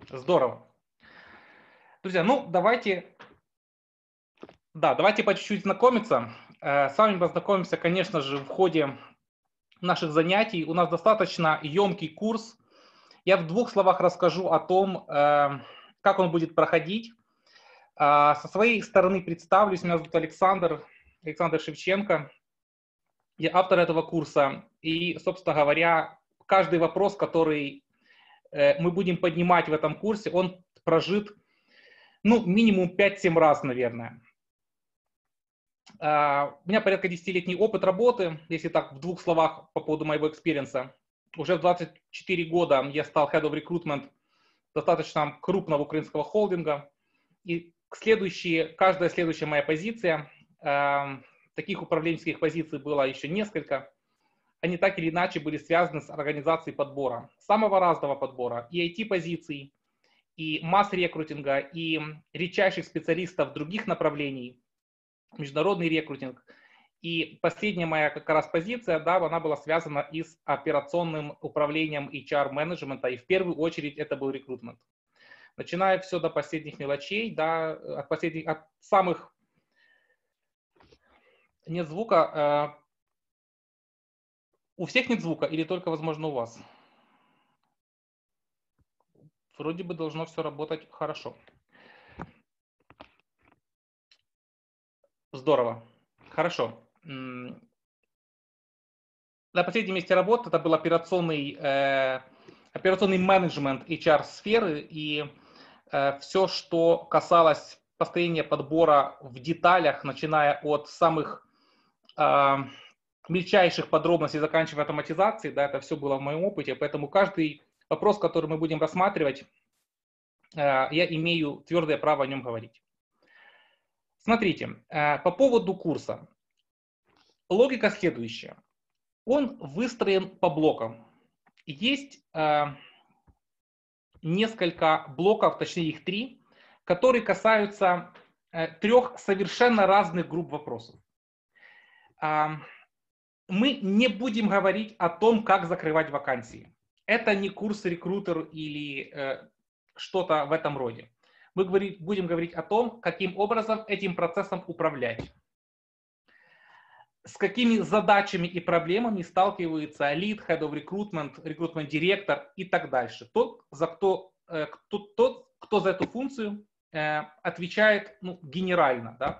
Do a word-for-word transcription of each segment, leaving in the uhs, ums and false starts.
Здорово. Друзья, ну давайте, да, давайте по чуть-чуть знакомиться. Э, С вами познакомимся, конечно же, в ходе наших занятий. У нас достаточно емкий курс. Я в двух словах расскажу о том, э, как он будет проходить. А, Со своей стороны представлюсь. Меня зовут Александр, Александр Шевченко. Я автор этого курса. И, собственно говоря, каждый вопрос, который э, мы будем поднимать в этом курсе, он прожит, ну, минимум пять-семь раз, наверное. Uh, у меня порядка десятилетний опыт работы, если так в двух словах по поводу моего экспириенса. Уже в двадцать четыре года я стал Head of Recruitment достаточно крупного украинского холдинга. И следующие, каждая следующая моя позиция, uh, таких управленческих позиций было еще несколько, они так или иначе были связаны с организацией подбора, самого разного подбора, и ай ти-позиций, и масс-рекрутинга, и редчайших специалистов других направлений, международный рекрутинг. И последняя моя как раз позиция, да, она была связана и с операционным управлением эйч ар-менеджмента, и в первую очередь это был рекрутмент. Начиная все до последних мелочей, да, от, последних, от самых... Нет звука. Э, у всех нет звука или только, возможно, у вас? Вроде бы должно все работать хорошо. Здорово. Хорошо. На последнем месте работы это был операционный, э, операционный менеджмент эйч ар-сферы, и э, все, что касалось построения подбора в деталях, начиная от самых э, мельчайших подробностей, заканчивая автоматизацией, да, это все было в моем опыте, поэтому каждый вопрос, который мы будем рассматривать, э, я имею твердое право о нем говорить. Смотрите, э, по поводу курса. Логика следующая. Он выстроен по блокам. Есть э, несколько блоков, точнее их три, которые касаются э, трех совершенно разных групп вопросов. Э, мы не будем говорить о том, как закрывать вакансии. Это не курс рекрутер или э, что-то в этом роде. Мы говорить, будем говорить о том, каким образом этим процессом управлять. С какими задачами и проблемами сталкивается лид, head of recruitment, recruitment директор и так дальше. Тот, за кто, кто, тот, кто за эту функцию э, отвечает, ну, генерально. Да?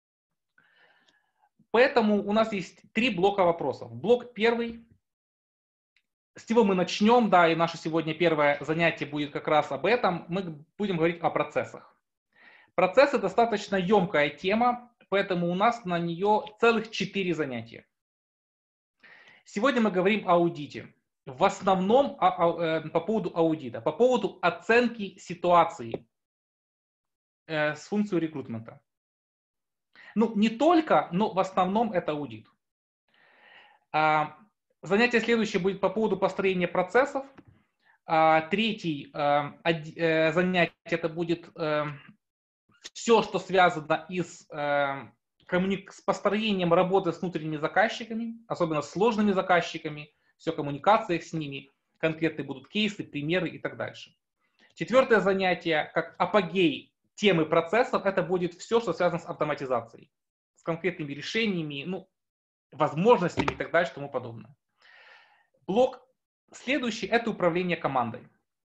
Поэтому у нас есть три блока вопросов. Блок первый, с него мы начнем, да, и наше сегодня первое занятие будет как раз об этом. Мы будем говорить о процессах. Процессы достаточно емкая тема. Поэтому у нас на нее целых четыре занятия. Сегодня мы говорим о аудите. В основном о, о, э, по поводу аудита, по поводу оценки ситуации э, с функцией рекрутмента. Ну, не только, но в основном это аудит. А, занятие следующее будет по поводу построения процессов. А, третий э, э, занятие это будет... Э, все, что связано и с, э, коммуни... с построением работы с внутренними заказчиками, особенно с сложными заказчиками, все коммуникация с ними, конкретные будут кейсы, примеры и так дальше. Четвертое занятие, как апогей темы процессов, это будет все, что связано с автоматизацией, с конкретными решениями, ну, возможностями и так далее, и тому подобное. Блок следующий – это управление командой.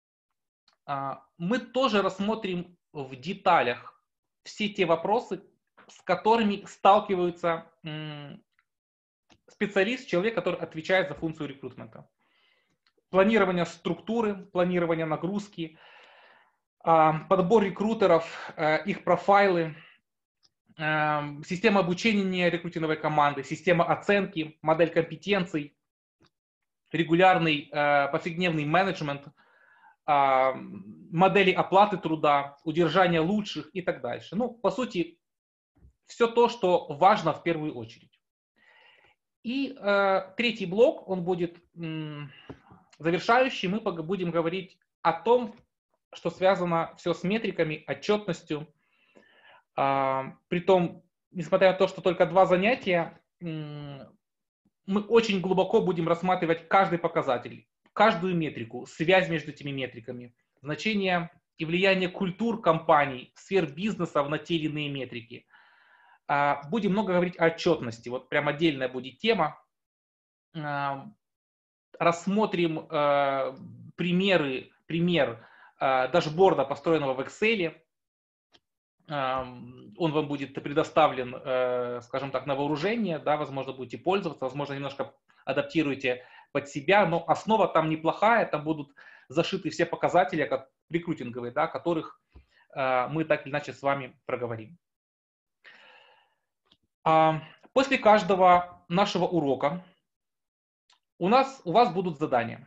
Мы тоже рассмотрим в деталях все те вопросы, с которыми сталкиваются специалист, человек, который отвечает за функцию рекрутмента. Планирование структуры, планирование нагрузки, подбор рекрутеров, их профайлы, система обучения рекрутинговой команды, система оценки, модель компетенций, регулярный повседневный менеджмент, модели оплаты труда, удержания лучших и так дальше. Ну, по сути, все то, что важно в первую очередь. И э, третий блок, он будет м, завершающий. Мы будем говорить о том, что связано все с метриками, отчетностью. А, притом, несмотря на то, что только два занятия, м, мы очень глубоко будем рассматривать каждый показатель, каждую метрику, связь между этими метриками, значение и влияние культур компаний, сфер бизнеса на те или иные метрики. Будем много говорить о отчетности. Вот прям отдельная будет тема. Рассмотрим примеры, пример дашборда, построенного в Excel. Он вам будет предоставлен, скажем так, на вооружение, да, возможно, будете пользоваться, возможно, немножко адаптируете под себя, но основа там неплохая, там будут зашиты все показатели как рекрутинговые, да, которых мы так или иначе с вами проговорим. После каждого нашего урока у нас, у вас будут задания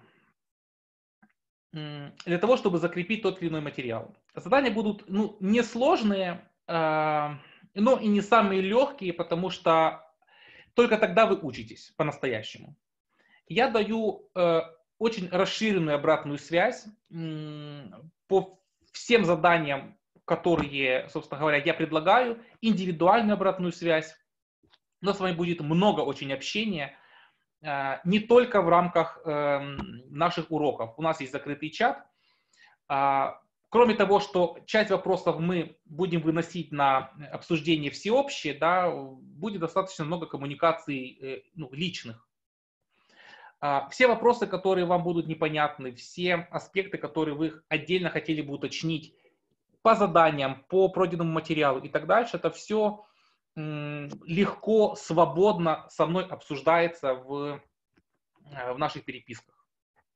для того, чтобы закрепить тот или иной материал. Задания будут, ну, несложные, но и не самые легкие, потому что только тогда вы учитесь по-настоящему. Я даю э, очень расширенную обратную связь м, по всем заданиям, которые, собственно говоря, я предлагаю, индивидуальную обратную связь. У нас с вами будет много очень общения, э, не только в рамках э, наших уроков. У нас есть закрытый чат. Э, кроме того, что часть вопросов мы будем выносить на обсуждение всеобщее, да, будет достаточно много коммуникаций э, ну, личных. Все вопросы, которые вам будут непонятны, все аспекты, которые вы отдельно хотели бы уточнить по заданиям, по пройденному материалу и так дальше, это все легко, свободно со мной обсуждается в, в наших переписках.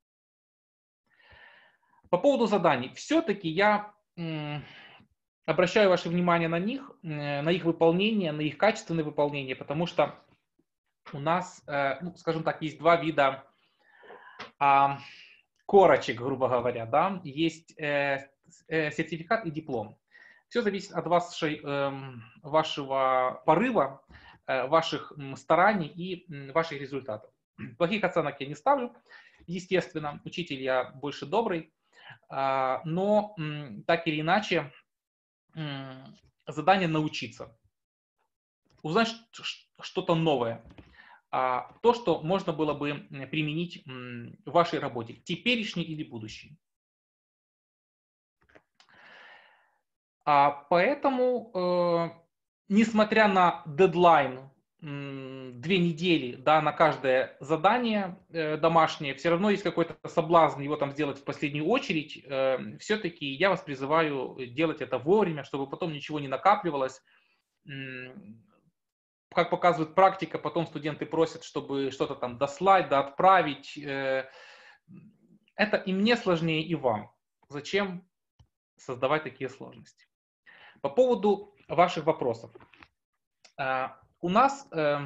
По поводу заданий. Все-таки я обращаю ваше внимание на них, на их выполнение, на их качественное выполнение, потому что у нас, ну, скажем так, есть два вида а, корочек, грубо говоря, да, есть э, э, сертификат и диплом. Все зависит от вашей, э, вашего порыва, э, ваших стараний и э, ваших результатов. Плохих оценок я не ставлю, естественно, учитель я больше добрый, э, но э, так или иначе э, задание научиться, узнать что-то новое. То, что можно было бы применить в вашей работе, теперешней или будущей. Поэтому, несмотря на дедлайн две недели, да, на каждое задание домашнее, все равно есть какой-то соблазн его там сделать в последнюю очередь. Все-таки я вас призываю делать это вовремя, чтобы потом ничего не накапливалось. Как показывает практика, потом студенты просят, чтобы что-то там дослать, да, отправить. Это и мне сложнее, и вам. Зачем создавать такие сложности? По поводу ваших вопросов. У нас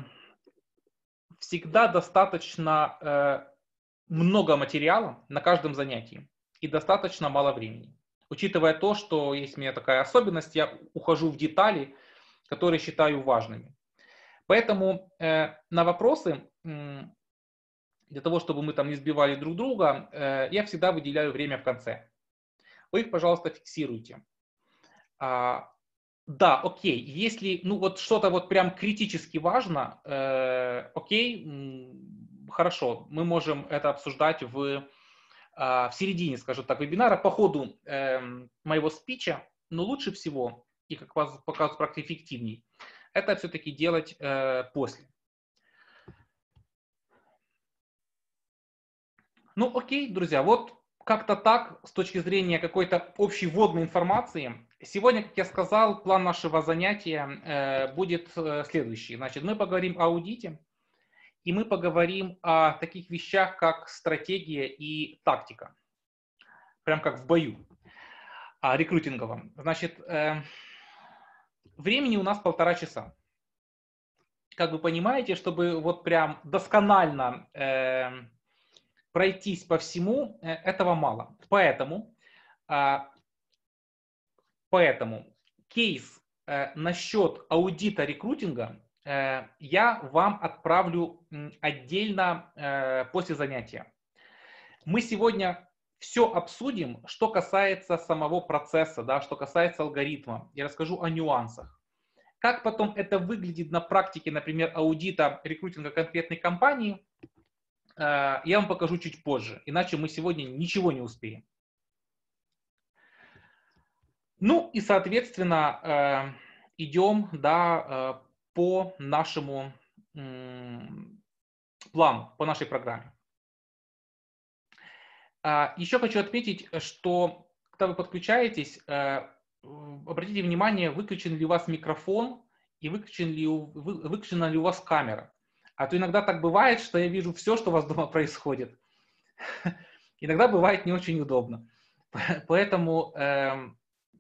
всегда достаточно много материала на каждом занятии и достаточно мало времени. Учитывая то, что есть у меня такая особенность, я ухожу в детали, которые считаю важными. Поэтому э, на вопросы, э, для того, чтобы мы там не сбивали друг друга, э, я всегда выделяю время в конце. Вы их, пожалуйста, фиксируйте. А, да, окей, если ну, вот что-то вот прям критически важно, э, окей, хорошо, мы можем это обсуждать в, э, в середине, скажем так, вебинара, по ходу э, моего спича, но лучше всего, и как вас показывает практика, эффективней, это все-таки делать э, после. Ну окей, друзья, вот как-то так, с точки зрения какой-то общей вводной информации. Сегодня, как я сказал, план нашего занятия э, будет э, следующий. Значит, мы поговорим о аудите, и мы поговорим о таких вещах, как стратегия и тактика. Прям как в бою а, рекрутинговом. Значит, э, времени у нас полтора часа. Как вы понимаете, чтобы вот прям досконально э, пройтись по всему, э, этого мало. Поэтому, э, поэтому кейс э, насчет аудита рекрутинга э, я вам отправлю отдельно э, после занятия. Мы сегодня все обсудим, что касается самого процесса, да, что касается алгоритма. Я расскажу о нюансах. Как потом это выглядит на практике, например, аудита рекрутинга конкретной компании, я вам покажу чуть позже, иначе мы сегодня ничего не успеем. Ну и, соответственно, э, идем, да, э, по нашему м, плану, по нашей программе. А, еще хочу отметить, что когда вы подключаетесь, э, в- обратите внимание, выключен ли у вас микрофон и выключен ли у- вы- выключена ли у вас камера. А то иногда так бывает, что я вижу все, что у вас дома происходит. Иногда бывает не очень удобно. Поэтому, эм,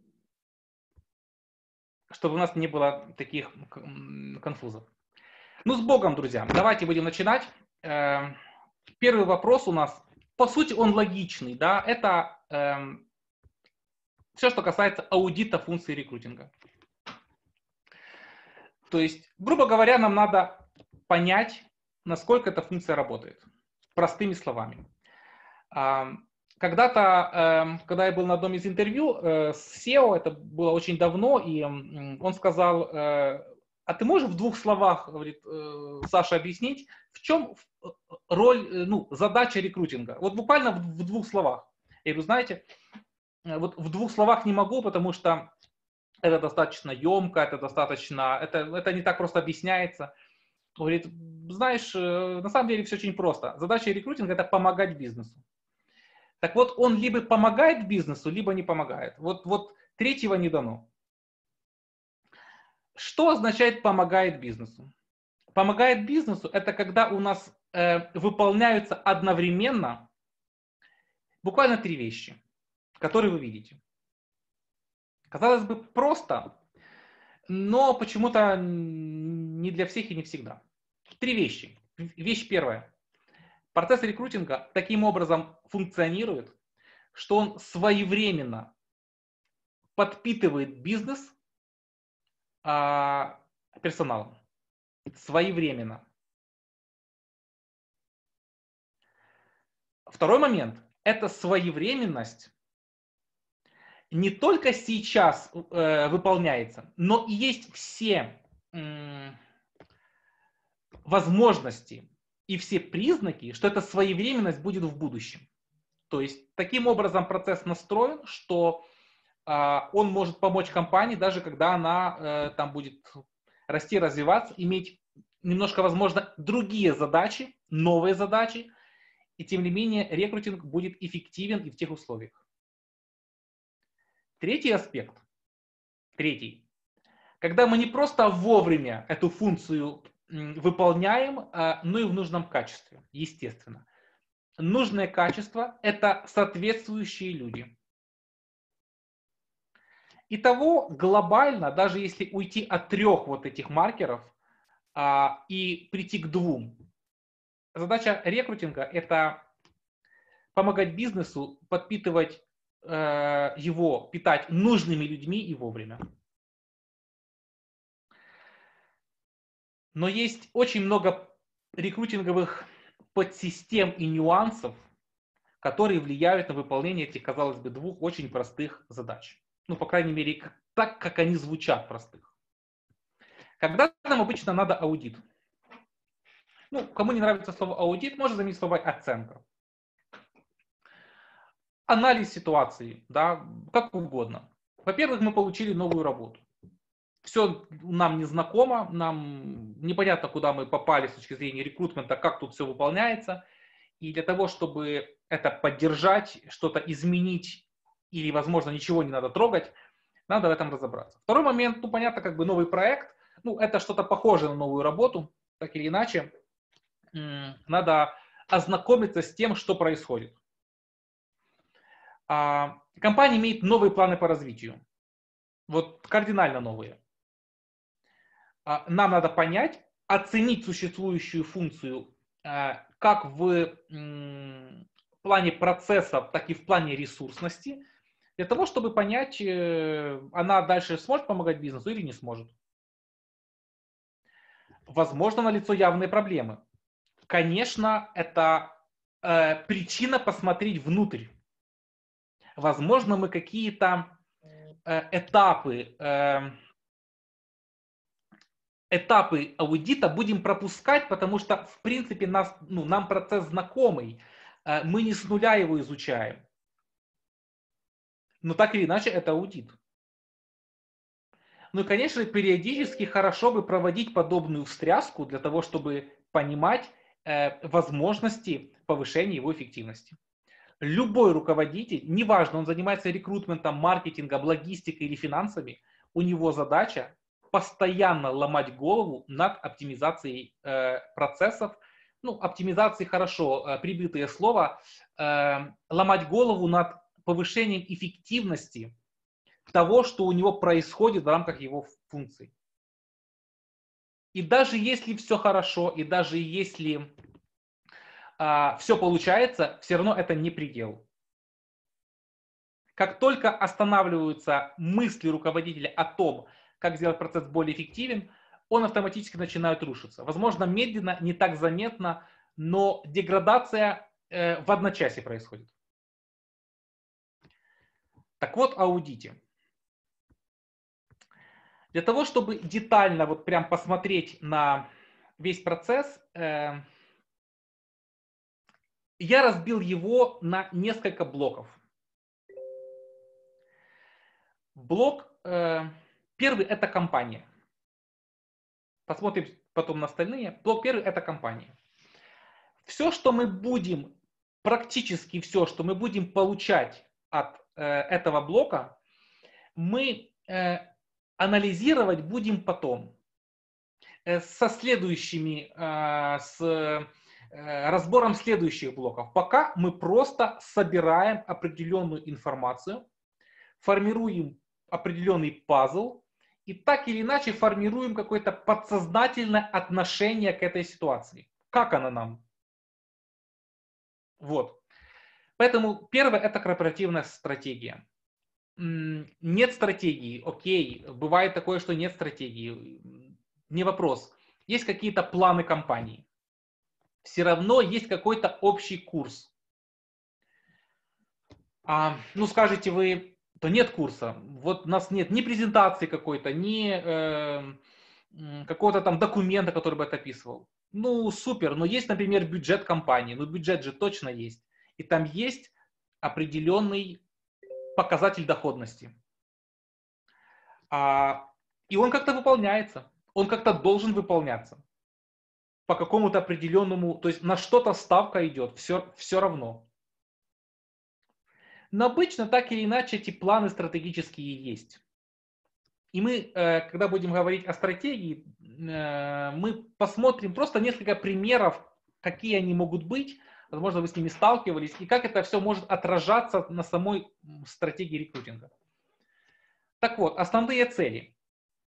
чтобы у нас не было таких м, конфузов. Ну, с Богом, друзья. Давайте будем начинать. Эм, Первый вопрос у нас, по сути, он логичный, да, это эм, все, что касается аудита функции рекрутинга. То есть, грубо говоря, нам надо понять, насколько эта функция работает. Простыми словами. Ам, Когда-то, эм, когда я был на одном из интервью э, с сео, это было очень давно, и м, он сказал, э, а ты можешь в двух словах, говорит, э, Саша, объяснить, в чем э, роль, э, ну, задача рекрутинга? Вот буквально в, в двух словах. Я говорю, знаете, э, вот в двух словах не могу, потому что это достаточно емко, это достаточно, это, это не так просто объясняется. Он говорит, знаешь, э, на самом деле все очень просто. Задача рекрутинга – это помогать бизнесу. Так вот, он либо помогает бизнесу, либо не помогает. Вот, вот третьего не дано. Что означает помогает бизнесу? Помогает бизнесу – это когда у нас э, выполняются одновременно буквально три вещи, которые вы видите. Казалось бы, просто, но почему-то не для всех и не всегда. Три вещи. Вещь первая. Процесс рекрутинга таким образом функционирует, что он своевременно подпитывает бизнес а, персоналом. Своевременно. Второй момент. Это своевременность не только сейчас э, выполняется, но и есть все э, возможности и все признаки, что эта своевременность будет в будущем. То есть таким образом процесс настроен, что э, он может помочь компании, даже когда она э, там будет расти, развиваться, иметь немножко, возможно, другие задачи, новые задачи, и тем не менее рекрутинг будет эффективен и в тех условиях. Третий аспект, третий, когда мы не просто вовремя эту функцию выполняем, но и в нужном качестве, естественно. Нужное качество – это соответствующие люди. Итого глобально, даже если уйти от трех вот этих маркеров а, и прийти к двум, задача рекрутинга – это помогать бизнесу подпитывать э, его, питать нужными людьми и вовремя. Но есть очень много рекрутинговых подсистем и нюансов, которые влияют на выполнение этих, казалось бы, двух очень простых задач. Ну, по крайней мере, так, как они звучат простых. Когда нам обычно надо аудит? Ну, кому не нравится слово аудит, можно заменить слово оценка. Анализ ситуации, да, как угодно. Во-первых, мы получили новую работу. Все нам не знакомо, нам непонятно, куда мы попали с точки зрения рекрутмента, как тут все выполняется. И для того, чтобы это поддержать, что-то изменить или, возможно, ничего не надо трогать, надо в этом разобраться. Второй момент, ну, понятно, как бы новый проект, ну, это что-то похожее на новую работу, так или иначе, надо ознакомиться с тем, что происходит. А, компания имеет новые планы по развитию, вот кардинально новые. А, нам надо понять, оценить существующую функцию а, как в м, плане процессов, так и в плане ресурсности, для того, чтобы понять, э, она дальше сможет помогать бизнесу или не сможет. Возможно, налицо явные проблемы. Конечно, это э, причина посмотреть внутрь. Возможно, мы какие-то э, этапы, э, этапы аудита будем пропускать, потому что, в принципе, нас, ну, нам процесс знакомый. Э, мы не с нуля его изучаем. Но так или иначе, это аудит. Ну и, конечно, периодически хорошо бы проводить подобную встряску для того, чтобы понимать э, возможности повышения его эффективности. Любой руководитель, неважно, он занимается рекрутментом, маркетингом, логистикой или финансами, у него задача постоянно ломать голову над оптимизацией э, процессов. Ну, оптимизации хорошо, э, прибитое слово. Э, ломать голову над повышением эффективности того, что у него происходит в рамках его функций. И даже если все хорошо, и даже если э, все получается, все равно это не предел. Как только останавливаются мысли руководителя о том, как сделать процесс более эффективен, он автоматически начинает рушиться. Возможно, медленно, не так заметно, но деградация э, в одночасье происходит. Так вот, аудите. Для того, чтобы детально вот прям посмотреть на весь процесс, э, я разбил его на несколько блоков. Блок э, первый – это компания. Посмотрим потом на остальные. Блок первый – это компания. Все, что мы будем, практически все, что мы будем получать от э, этого блока, мы э, анализировать будем потом. Э, со следующими, э, с э, разбором следующих блоков. Пока мы просто собираем определенную информацию, формируем определенный пазл и так или иначе формируем какое-то подсознательное отношение к этой ситуации. Как она нам? Вот. Поэтому первое – это корпоративная стратегия. Нет стратегии, окей, бывает такое, что нет стратегии, не вопрос. Есть какие-то планы компании. Все равно есть какой-то общий курс. А, ну, скажете вы, то нет курса. Вот у нас нет ни презентации какой-то, ни э, какого-то там документа, который бы это описывал. Ну, супер, но есть, например, бюджет компании. Ну, бюджет же точно есть. И там есть определенный показатель доходности. А, и он как-то выполняется. Он как-то должен выполняться. По какому-то определенному, то есть на что-то ставка идет, все, все равно. Но обычно так или иначе эти планы стратегические есть. И мы, когда будем говорить о стратегии, мы посмотрим просто несколько примеров, какие они могут быть, возможно, вы с ними сталкивались, и как это все может отражаться на самой стратегии рекрутинга. Так вот, основные цели.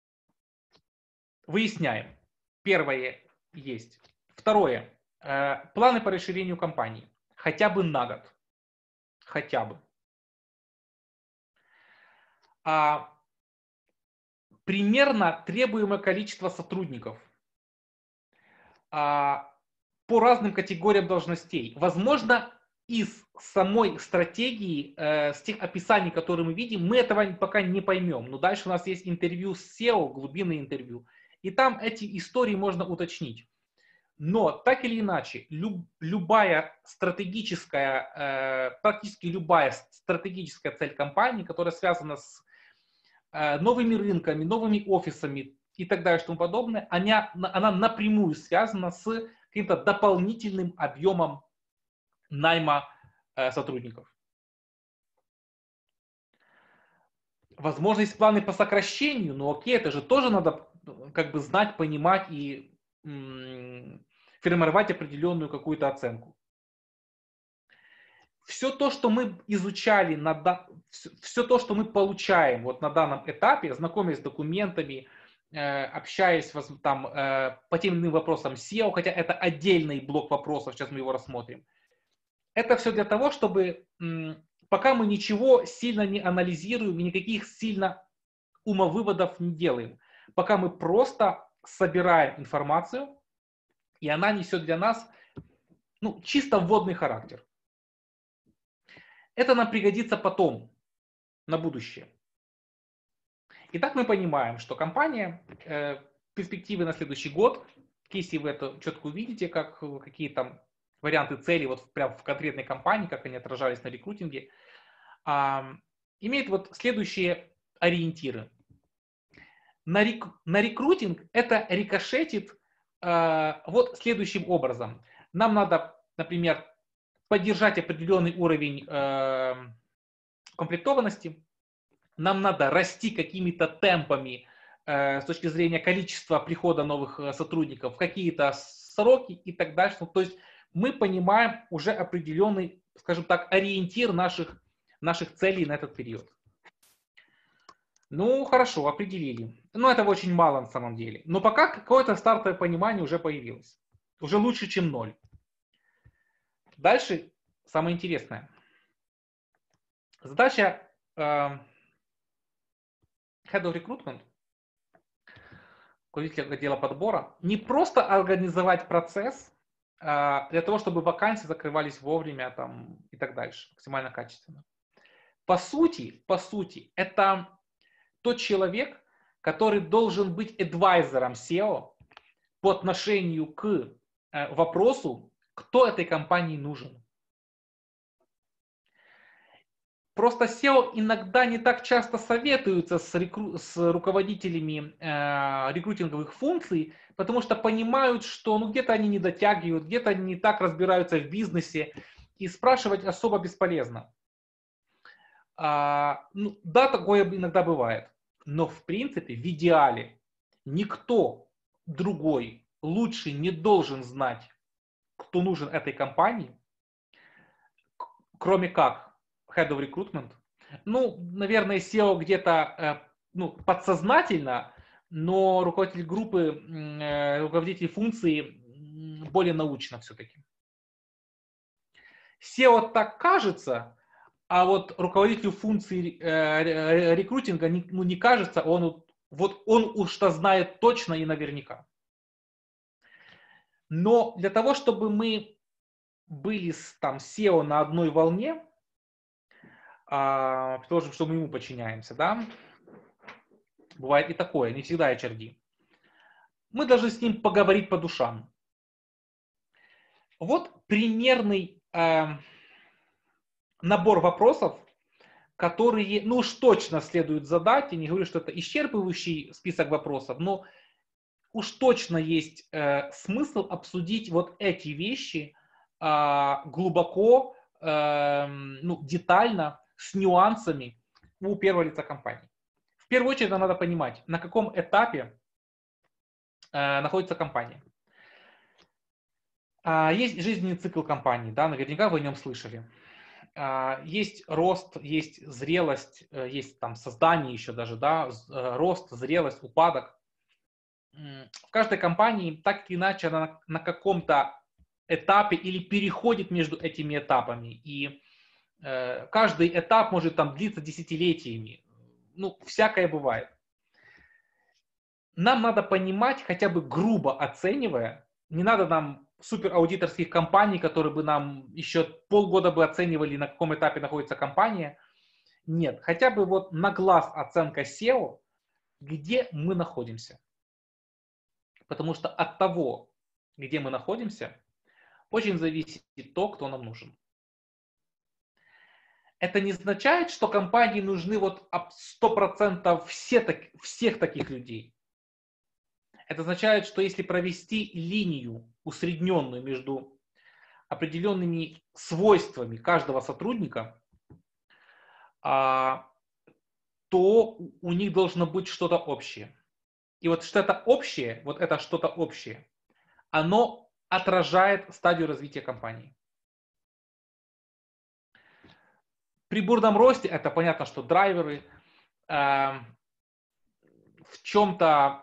Выясняем. Первое есть. Второе. Планы по расширению компании. Хотя бы на год. Хотя бы. А примерно требуемое количество сотрудников а, по разным категориям должностей. Возможно, из самой стратегии, э, с тех описаний, которые мы видим, мы этого пока не поймем. Но дальше у нас есть интервью с сео, глубинное интервью. И там эти истории можно уточнить. Но так или иначе, люб, любая стратегическая, э, практически любая стратегическая цель компании, которая связана с э, новыми рынками, новыми офисами и так далее, и тому подобное, она, она напрямую связана с каким-то дополнительным объемом найма э, сотрудников. Возможно, есть планы по сокращению, но окей, это же тоже надо как бы знать, понимать и м- формировать определенную какую-то оценку. Все то, что мы изучали, на, все то, что мы получаем вот на данном этапе, знакомясь с документами, э, общаясь там, э, по тем или иным вопросам сео, хотя это отдельный блок вопросов, сейчас мы его рассмотрим. Это все для того, чтобы м, пока мы ничего сильно не анализируем и никаких сильно умовыводов не делаем, пока мы просто собираем информацию, и она несет для нас ну, чисто вводный характер. Это нам пригодится потом, на будущее. Итак, мы понимаем, что компания, э, перспективы на следующий год, если вы это четко увидите, как, какие там варианты целей вот прям в конкретной компании, как они отражались на рекрутинге, э, имеет вот следующие ориентиры. на, рек, на рекрутинг это рикошетит э, вот следующим образом. Нам надо, например, поддержать определенный уровень э, комплектованности, нам надо расти какими-то темпами э, с точки зрения количества прихода новых э, сотрудников в какие-то сроки и так дальше. Ну, то есть мы понимаем уже определенный, скажем так, ориентир наших, наших целей на этот период. Ну, хорошо, определили. Но этого очень мало на самом деле. Но пока какое-то стартовое понимание уже появилось. Уже лучше, чем ноль. Дальше самое интересное. Задача э, Head of Recruitment, руководителя отдела подбора, не просто организовать процесс э, для того, чтобы вакансии закрывались вовремя там, и так дальше, максимально качественно. По сути, по сути, это тот человек, который должен быть адвайзером сео по отношению к э, вопросу, кто этой компании нужен. Просто сео иногда не так часто советуются с, рекру... с руководителями э, рекрутинговых функций, потому что понимают, что ну, где-то они не дотягивают, где-то они не так разбираются в бизнесе, и спрашивать особо бесполезно. А, ну, да, такое иногда бывает. Но в принципе, в идеале, никто другой лучше не должен знать, кто нужен этой компании, кроме как Head of Recruitment. Ну, наверное, сео где-то ну, подсознательно, но руководитель группы, руководитель функции более научно все-таки. сео так кажется, а вот руководителю функции э, рекрутинга не, ну, не кажется, он, вот он уж-то знает точно и наверняка. Но для того, чтобы мы были с там, сео на одной волне, э, предположим, что мы ему подчиняемся, да, бывает и такое, не всегда эйч ар ди, мы должны с ним поговорить по душам. Вот примерный э, набор вопросов, которые, ну уж точно следует задать. Я не говорю, что это исчерпывающий список вопросов, но уж точно есть э, смысл обсудить вот эти вещи э, глубоко, э, ну, детально, с нюансами у первого лица компании. В первую очередь нам надо понимать, на каком этапе э, находится компания. Э, есть жизненный цикл компании, да, наверняка вы о нем слышали. Есть рост, есть зрелость, есть там создание еще даже, да, рост, зрелость, упадок. В каждой компании так или иначе она на каком-то этапе или переходит между этими этапами. И э, каждый этап может там длиться десятилетиями. Ну, всякое бывает. Нам надо понимать, хотя бы грубо оценивая, не надо нам супераудиторских компаний, которые бы нам еще полгода бы оценивали, на каком этапе находится компания. Нет, хотя бы вот на глаз оценка сео, где мы находимся. Потому что от того, где мы находимся, очень зависит то, кто нам нужен. Это не означает, что компании нужны вот сто процентов все, так, всех таких людей. Это означает, что если провести линию усредненную между определенными свойствами каждого сотрудника, то у них должно быть что-то общее. И вот что-то общее, вот это что-то общее, оно отражает стадию развития компании. При бурном росте это понятно, что драйверы, э, в чем-то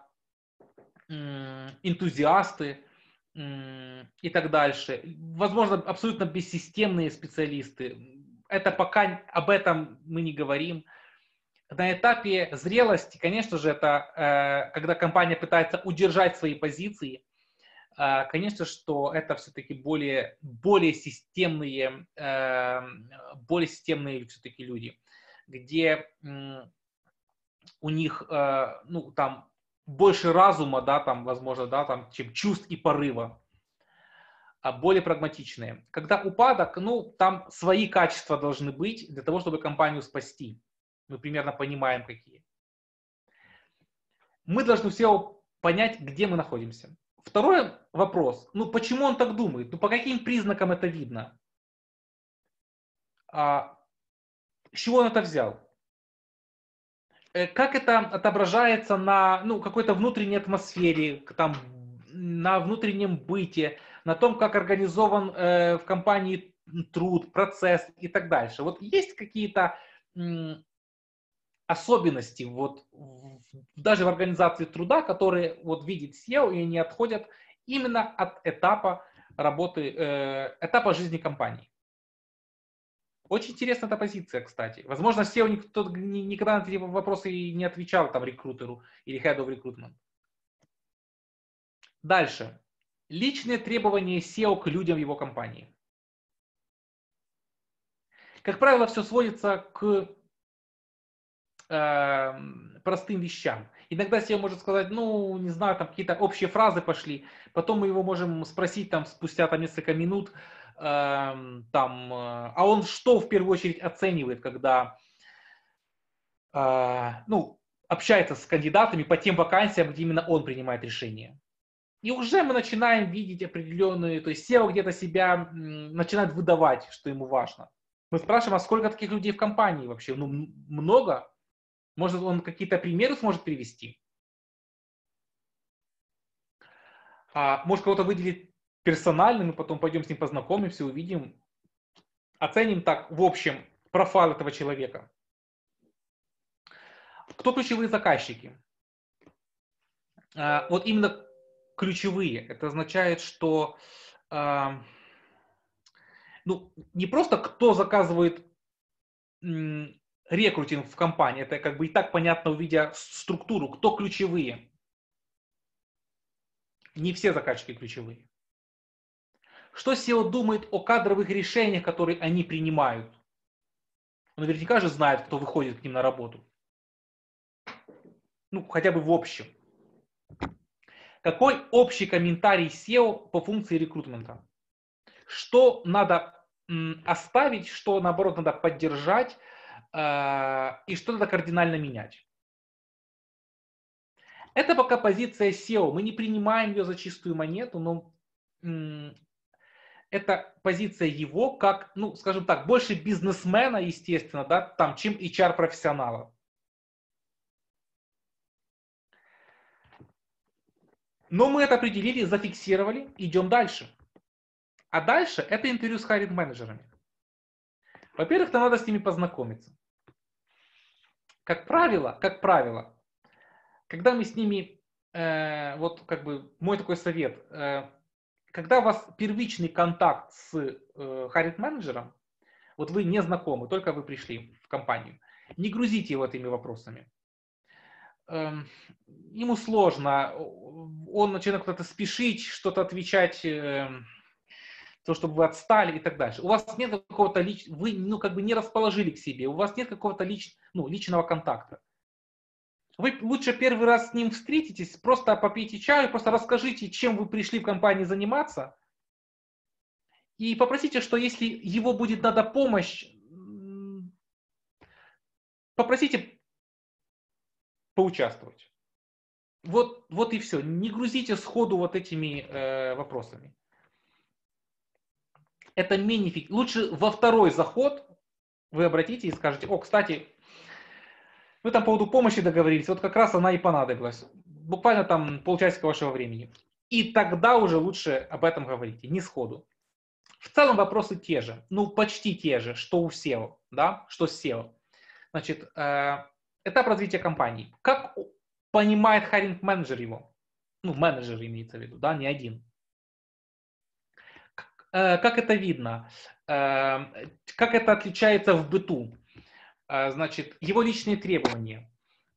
энтузиасты и так дальше. Возможно, абсолютно бессистемные специалисты. Это пока об этом мы не говорим. На этапе зрелости, конечно же, это когда компания пытается удержать свои позиции, конечно, что это все-таки более, более системные, более системные все-таки люди, где у них, ну, там, больше разума, да, там, возможно, да, там, чем чувств и порыва, а более прагматичные. Когда упадок, ну, там свои качества должны быть для того, чтобы компанию спасти. Мы примерно понимаем, какие. мы должны все понять, где мы находимся. Второй вопрос. Ну, почему он так думает? Ну, по каким признакам это видно? А, с чего он это взял? Как это отображается на ну, какой-то внутренней атмосфере, там, на внутреннем быте, на том, как организован э, в компании труд, процесс и так дальше. Вот есть какие-то м, особенности вот, в, даже в организации труда, которые вот, видит сео, и они отходят именно от этапа работы, э, этапа жизни компании. Очень интересная эта позиция, кстати. Возможно, сео никто никогда на эти вопросы и не отвечал там рекрутеру или head of recruitment. Дальше. Личные требования сео к людям в его компании. Как правило, все сводится к э, простым вещам. Иногда сео может сказать, ну, не знаю, там какие-то общие фразы пошли. Потом мы его можем спросить там спустя там, несколько минут, э, там, э, а он что в первую очередь оценивает, когда э, ну, общается с кандидатами по тем вакансиям, где именно он принимает решения. И уже мы начинаем видеть определенные, то есть сео где-то себя м, начинает выдавать, что ему важно. Мы спрашиваем, а сколько таких людей в компании вообще? Ну, много? Может, он какие-то примеры сможет привести? А, может, кого-то выделить персонально, мы потом пойдем с ним познакомимся, увидим, оценим так, в общем, профайл этого человека. Кто ключевые заказчики? А, вот именно ключевые. Это означает, что а, ну, не просто кто заказывает м, рекрутинг в компании, это как бы и так понятно, увидя структуру, кто ключевые. Не все заказчики ключевые. Что сео думает о кадровых решениях, которые они принимают? Он наверняка же знает, кто выходит к ним на работу. Ну, хотя бы в общем. Какой общий комментарий сео по функции рекрутмента? Что надо м, оставить, что наоборот надо поддержать э, и что надо кардинально менять? Это пока позиция сео. Мы не принимаем ее за чистую монету, но м, это позиция его как, ну, скажем так, больше бизнесмена, естественно, да, там, чем эйч ар-профессионала. Но мы это определили, зафиксировали, идем дальше. А дальше это интервью с хайринг-менеджерами. Во-первых, нам надо с ними познакомиться. Как правило, как правило, когда мы с ними, э, вот как бы мой такой совет, э, когда у вас первичный контакт с э, хайринг-менеджером, вот вы не знакомы, только вы пришли в компанию, не грузите его этими вопросами. Эм, ему сложно, он начинает куда-то спешить, что-то отвечать, эм, то, чтобы вы отстали и так дальше. У вас нет какого-то личного, вы ну, как бы не расположили к себе, у вас нет какого-то лич, ну, личного контакта. Вы лучше первый раз с ним встретитесь, просто попейте чаю, просто расскажите, чем вы пришли в компании заниматься, и попросите, что если его будет надо помощь, попросите поучаствовать. Вот, вот и все. Не грузите сходу вот этими э, вопросами. Это менее эффективно. Лучше во второй заход вы обратите и скажете, о, кстати, мы там по поводу помощи договорились, вот как раз она и понадобилась. Буквально там полчасика вашего времени. И тогда уже лучше об этом говорите, не сходу. В целом вопросы те же, ну почти те же, что у сео, да, что с сео. Значит, э, этап развития компании. Как понимает хайринг-менеджер его? Ну, менеджер имеется в виду, да, не один. Э, как это видно? Э, как это отличается в быту? Э, значит, его личные требования.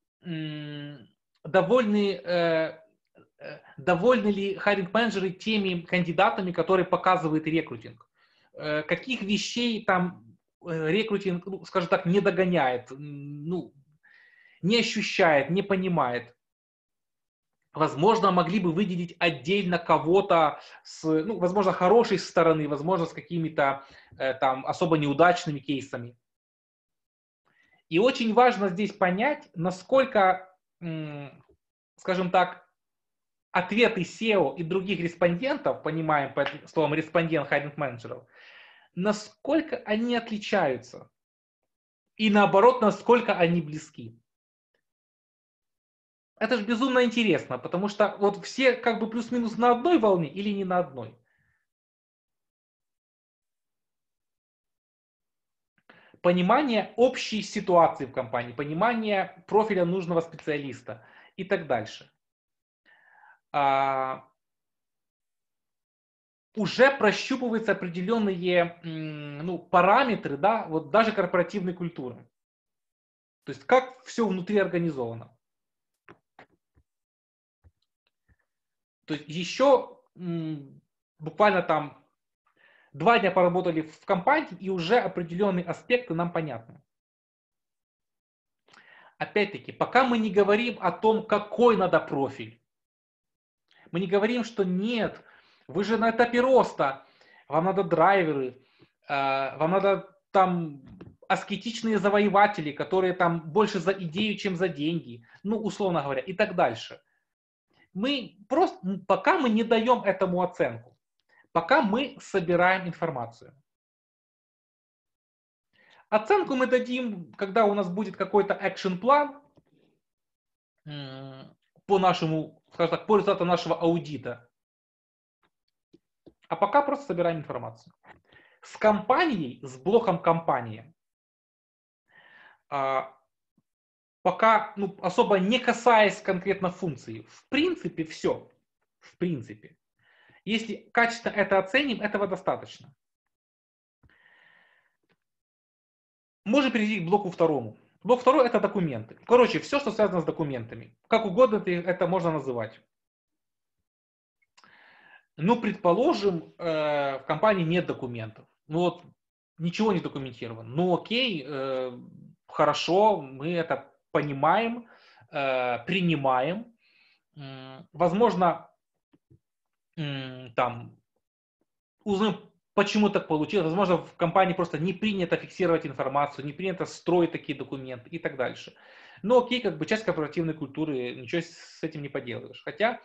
Довольны, э, довольны ли хайринг-менеджеры теми кандидатами, которые показывает рекрутинг? Э, каких вещей там рекрутинг, ну, скажем так, не догоняет, ну, не ощущает, не понимает? Возможно, могли бы выделить отдельно кого-то с, ну, возможно, хорошей стороны, возможно, с какими-то э, там особо неудачными кейсами. И очень важно здесь понять, насколько м, скажем так, ответы сео и других респондентов, понимаем под словом респондент хайринг менеджеров, насколько они отличаются и наоборот, насколько они близки. Это же безумно интересно, потому что вот все как бы плюс-минус на одной волне или не на одной. Понимание общей ситуации в компании, понимание профиля нужного специалиста и так дальше. А, уже прощупываются определенные ну, параметры, да, вот даже корпоративной культуры. То есть как все внутри организовано. То есть еще м, буквально там два дня поработали в компании, и уже определенные аспекты нам понятны. Опять-таки, пока мы не говорим о том, какой надо профиль, мы не говорим, что нет, вы же на этапе роста, вам надо драйверы, вам надо там аскетичные завоеватели, которые там больше за идею, чем за деньги, ну, условно говоря, и так дальше. Мы просто, пока мы не даем этому оценку, пока мы собираем информацию. Оценку мы дадим, когда у нас будет какой-то экшн-план по нашему, скажем так, по результату нашего аудита. А пока просто собираем информацию. С компанией, с блоком компании, пока ну, особо не касаясь конкретно функции, в принципе все. В принципе. Если качественно это оценим, этого достаточно. Можем перейти к блоку второму. Блок второй это документы. Короче, все, что связано с документами. Как угодно это можно называть. Ну, предположим, в компании нет документов. Ну вот, ничего не документировано. Ну окей, хорошо, мы это понимаем, принимаем. Возможно, там узнаем, почему так получилось. Возможно, в компании просто не принято фиксировать информацию, не принято строить такие документы и так дальше. Но окей, как бы часть корпоративной культуры, ничего с этим не поделаешь. Хотя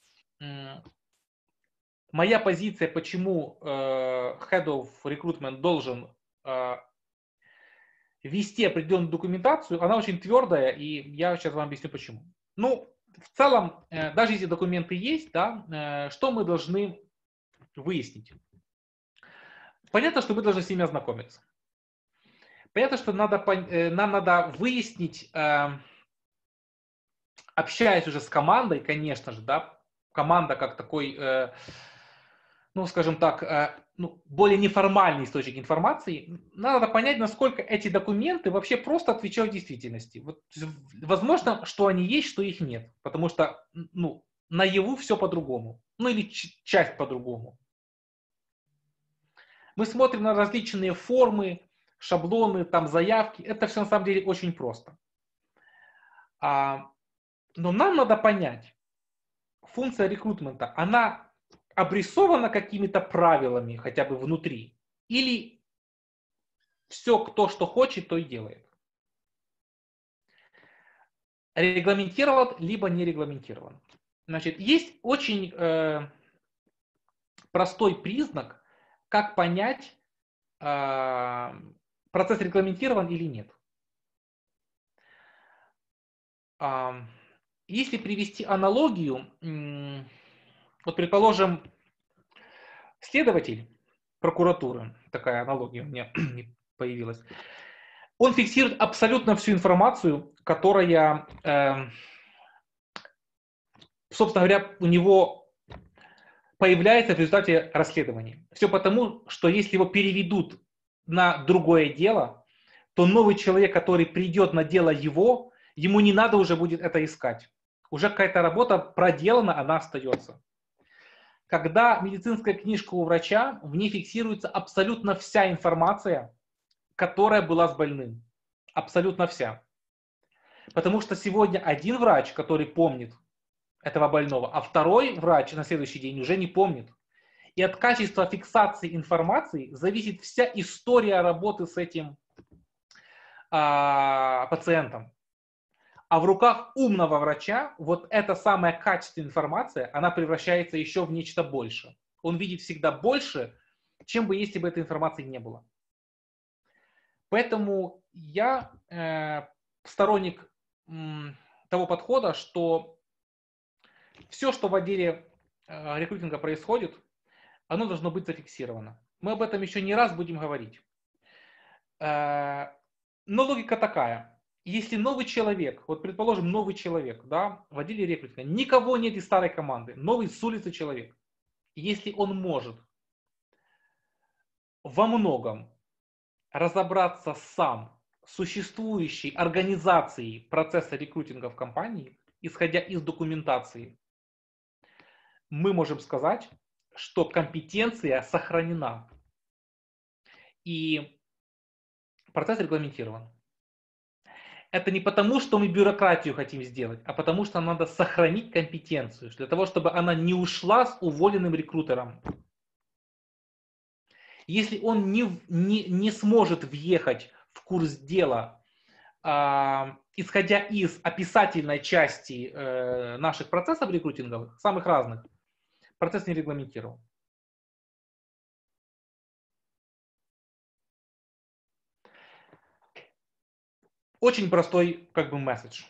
моя позиция, почему э, Head of Recruitment должен э, вести определенную документацию, она очень твердая, и я сейчас вам объясню почему. Ну, в целом, э, даже если документы есть, да, э, что мы должны выяснить? Понятно, что мы должны с ними ознакомиться. Понятно, что надо, э, нам надо выяснить, э, общаясь уже с командой, конечно же, да, команда как такой... Э, ну, скажем так, ну, более неформальный источник информации, надо понять, насколько эти документы вообще просто отвечают действительности. Вот, возможно, что они есть, что их нет, потому что ну, наяву все по-другому, ну или часть по-другому. Мы смотрим на различные формы, шаблоны, там заявки, это все на самом деле очень просто. А, но нам надо понять, функция рекрутмента, она обрисовано какими-то правилами хотя бы внутри? Или все, кто что хочет, то и делает? Регламентирован, либо не регламентирован. Значит, есть очень э, простой признак, как понять, э, процесс регламентирован или нет. Э, если привести аналогию, э, вот предположим, следователь прокуратуры, такая аналогия у меня появилась, он фиксирует абсолютно всю информацию, которая, э, собственно говоря, у него появляется в результате расследования. Все потому, что если его переведут на другое дело, то новый человек, который придет на дело его, ему не надо уже будет это искать. Уже какая-то работа проделана, она остается. Когда медицинская книжка у врача, в ней фиксируется абсолютно вся информация, которая была с больным. Абсолютно вся. Потому что сегодня один врач, который помнит этого больного, а второй врач на следующий день уже не помнит. И от качества фиксации информации зависит вся история работы с этим а, пациентом. А в руках умного врача вот эта самая качественная информация, она превращается еще в нечто большее. Он видит всегда больше, чем бы если бы этой информации не было. Поэтому я э, сторонник м, того подхода, что все, что в отделе э, рекрутинга происходит, оно должно быть зафиксировано. Мы об этом еще не раз будем говорить. Э, но логика такая. Если новый человек, вот предположим, новый человек, да, в отделе рекрутинга, никого нет из старой команды, новый с улицы человек, если он может во многом разобраться сам с существующей организацией процесса рекрутинга в компании, исходя из документации, мы можем сказать, что компетенция сохранена и процесс регламентирован. Это не потому, что мы бюрократию хотим сделать, а потому, что надо сохранить компетенцию, для того, чтобы она не ушла с уволенным рекрутером. Если он не, не, не сможет въехать в курс дела, э, исходя из описательной части э, наших процессов рекрутинговых, самых разных, процесс не регламентирован. Очень простой как бы месседж.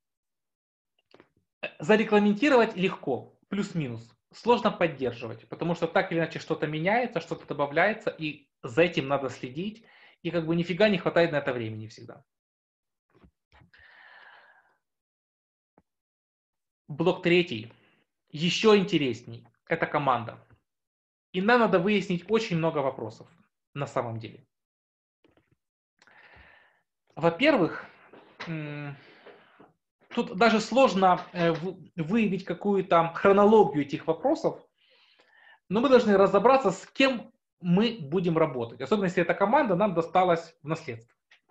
Зарегламентировать легко, плюс-минус. Сложно поддерживать, потому что так или иначе что-то меняется, что-то добавляется, и за этим надо следить, и как бы нифига не хватает на это времени всегда. Блок третий. Еще интересней. Это команда. И нам надо выяснить очень много вопросов на самом деле. Во-первых, тут даже сложно выявить какую-то хронологию этих вопросов, но мы должны разобраться, с кем мы будем работать. Особенно если эта команда нам досталась в наследство.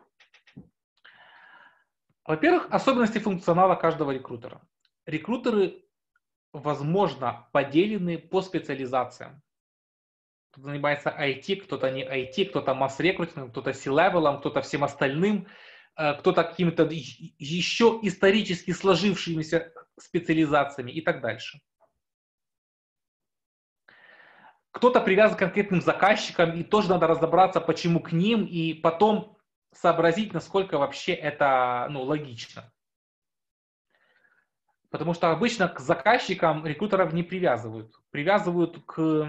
Во-первых, особенности функционала каждого рекрутера. Рекрутеры, возможно, поделены по специализациям. Кто-то занимается ай ти, кто-то не ай ти, кто-то масс-рекрутингом, кто-то си-левелом, кто-то всем остальным, кто-то какими-то еще исторически сложившимися специализациями и так дальше. Кто-то привязан к конкретным заказчикам, и тоже надо разобраться, почему к ним, и потом сообразить, насколько вообще это ну, логично. Потому что обычно к заказчикам рекрутеров не привязывают. Привязывают к,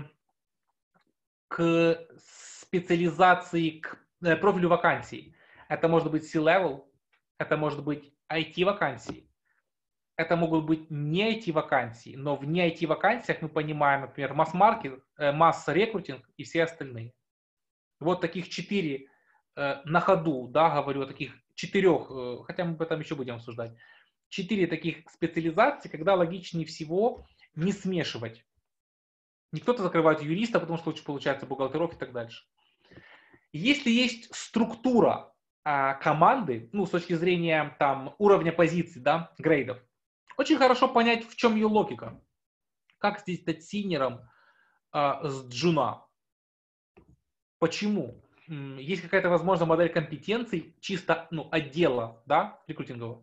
к специализации, к профилю вакансий. Это может быть си-левел, это может быть ай ти-вакансии. Это могут быть не ай ти-вакансии, но в не ай ти-вакансиях мы понимаем, например, масс-маркет, масс-рекрутинг и все остальные. Вот таких четыре э, на ходу, да, говорю о таких четырех, э, хотя мы об этом еще будем обсуждать, четыре таких специализации, когда логичнее всего не смешивать. Не кто-то закрывает юриста, потому что лучше получается бухгалтеров и так дальше. Если есть структура э, команды, ну, с точки зрения там, уровня позиций, да, грейдов, очень хорошо понять, в чем ее логика. Как здесь стать синьором э, с джуна? Почему? Есть какая-то, возможно, модель компетенций, чисто ну, отдела, да, рекрутингового.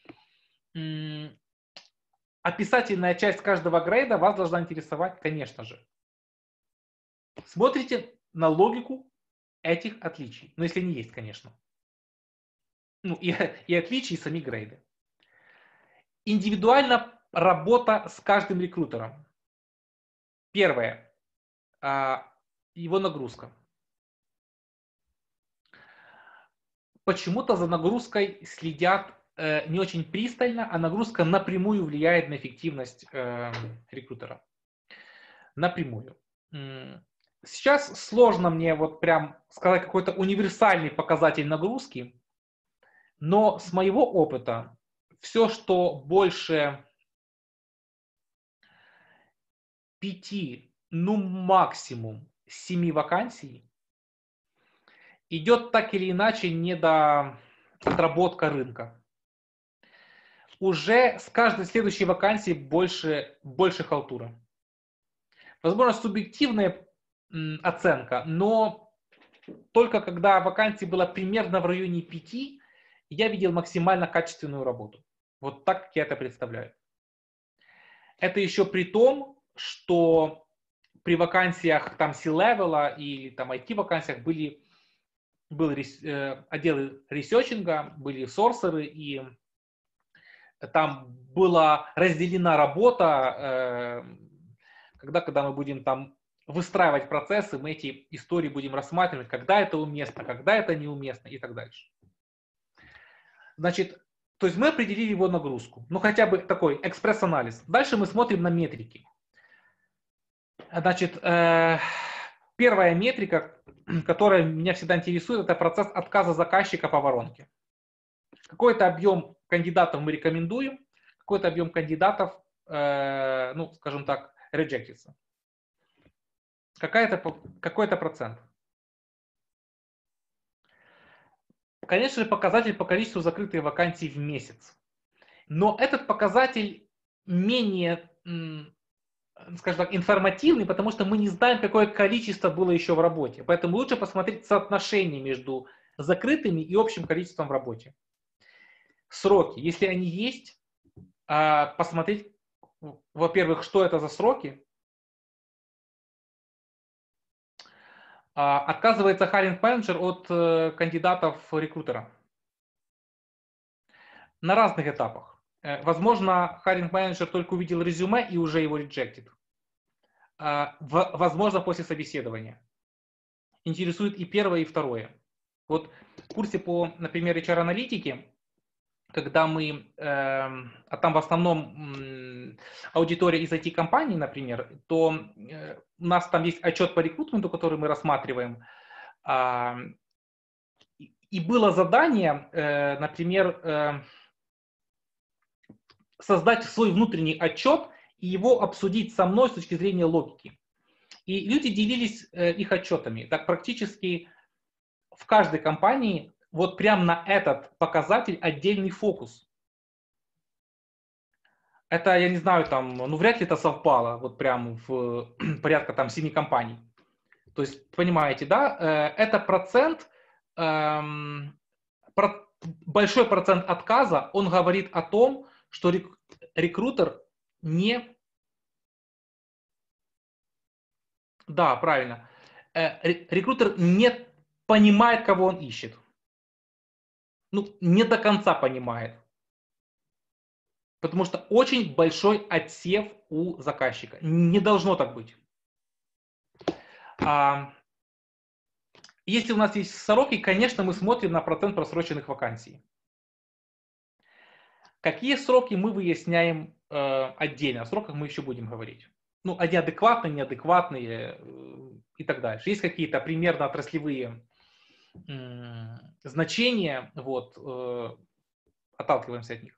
Описательная часть каждого грейда вас должна интересовать, конечно же. Смотрите на логику этих отличий. Ну, если они есть, конечно. Ну, и, и отличий, и сами грейды. Индивидуально работа с каждым рекрутером. Первое. Его нагрузка. Почему-то за нагрузкой следят э, не очень пристально, а нагрузка напрямую влияет на эффективность э, рекрутера. Напрямую. Сейчас сложно мне вот прям сказать какой-то универсальный показатель нагрузки, но с моего опыта все, что больше пяти, ну максимум семи вакансий, идет так или иначе недоотработка рынка. Уже с каждой следующей вакансии больше, больше халтура. Возможно, субъективная м, оценка, но только когда вакансий было примерно в районе пяти, я видел максимально качественную работу. Вот так, как я это представляю. Это еще при том, что при вакансиях там C-level или там ай ти-вакансиях были, был э, отделы ресерчинга, были сорсеры, и там была разделена работа, э, когда, когда мы будем там выстраивать процессы, мы эти истории будем рассматривать, когда это уместно, когда это неуместно и так дальше. Значит, то есть мы определили его нагрузку, ну хотя бы такой экспресс-анализ. Дальше мы смотрим на метрики. Значит, э, первая метрика, которая меня всегда интересует, это процесс отказа заказчика по воронке. Какой-то объем кандидатов мы рекомендуем, какой-то объем кандидатов, э, ну, скажем так, реджектится. Какой-то процент. Конечно же, показатель по количеству закрытых вакансий в месяц. Но этот показатель менее, скажем так, информативный, потому что мы не знаем, какое количество было еще в работе. Поэтому лучше посмотреть соотношение между закрытыми и общим количеством в работе. Сроки, если они есть, посмотреть, во-первых, что это за сроки. Отказывается hiring manager от кандидатов рекрутера. На разных этапах. Возможно, hiring manager только увидел резюме и уже его rejected. Возможно, после собеседования. Интересует и первое, и второе. Вот в курсе по, например, эйч ар-аналитике, когда мы, э, а там в основном э, аудитория из ай ти-компаний, например, то э, у нас там есть отчет по рекрутменту, который мы рассматриваем. Э, и было задание, э, например, э, создать свой внутренний отчет и его обсудить со мной с точки зрения логики. И люди делились э, их отчетами. Так практически в каждой компании вот прям на этот показатель отдельный фокус. Это, я не знаю, там, ну вряд ли это совпало вот прям в порядка там семи компаний. То есть, понимаете, да, э, это процент, эм, про, большой процент отказа, он говорит о том, что рек, рекрутер не... Да, правильно. Э, рекрутер не понимает, кого он ищет. Ну, не до конца понимает. Потому что очень большой отсев у заказчика. Не должно так быть. А, если у нас есть сроки, конечно, мы смотрим на процент просроченных вакансий. Какие сроки мы выясняем э, отдельно? О сроках мы еще будем говорить. Ну, они адекватные, неадекватные э, и так дальше. Есть какие-то примерно отраслевые э, значения, вот, э, отталкиваемся от них.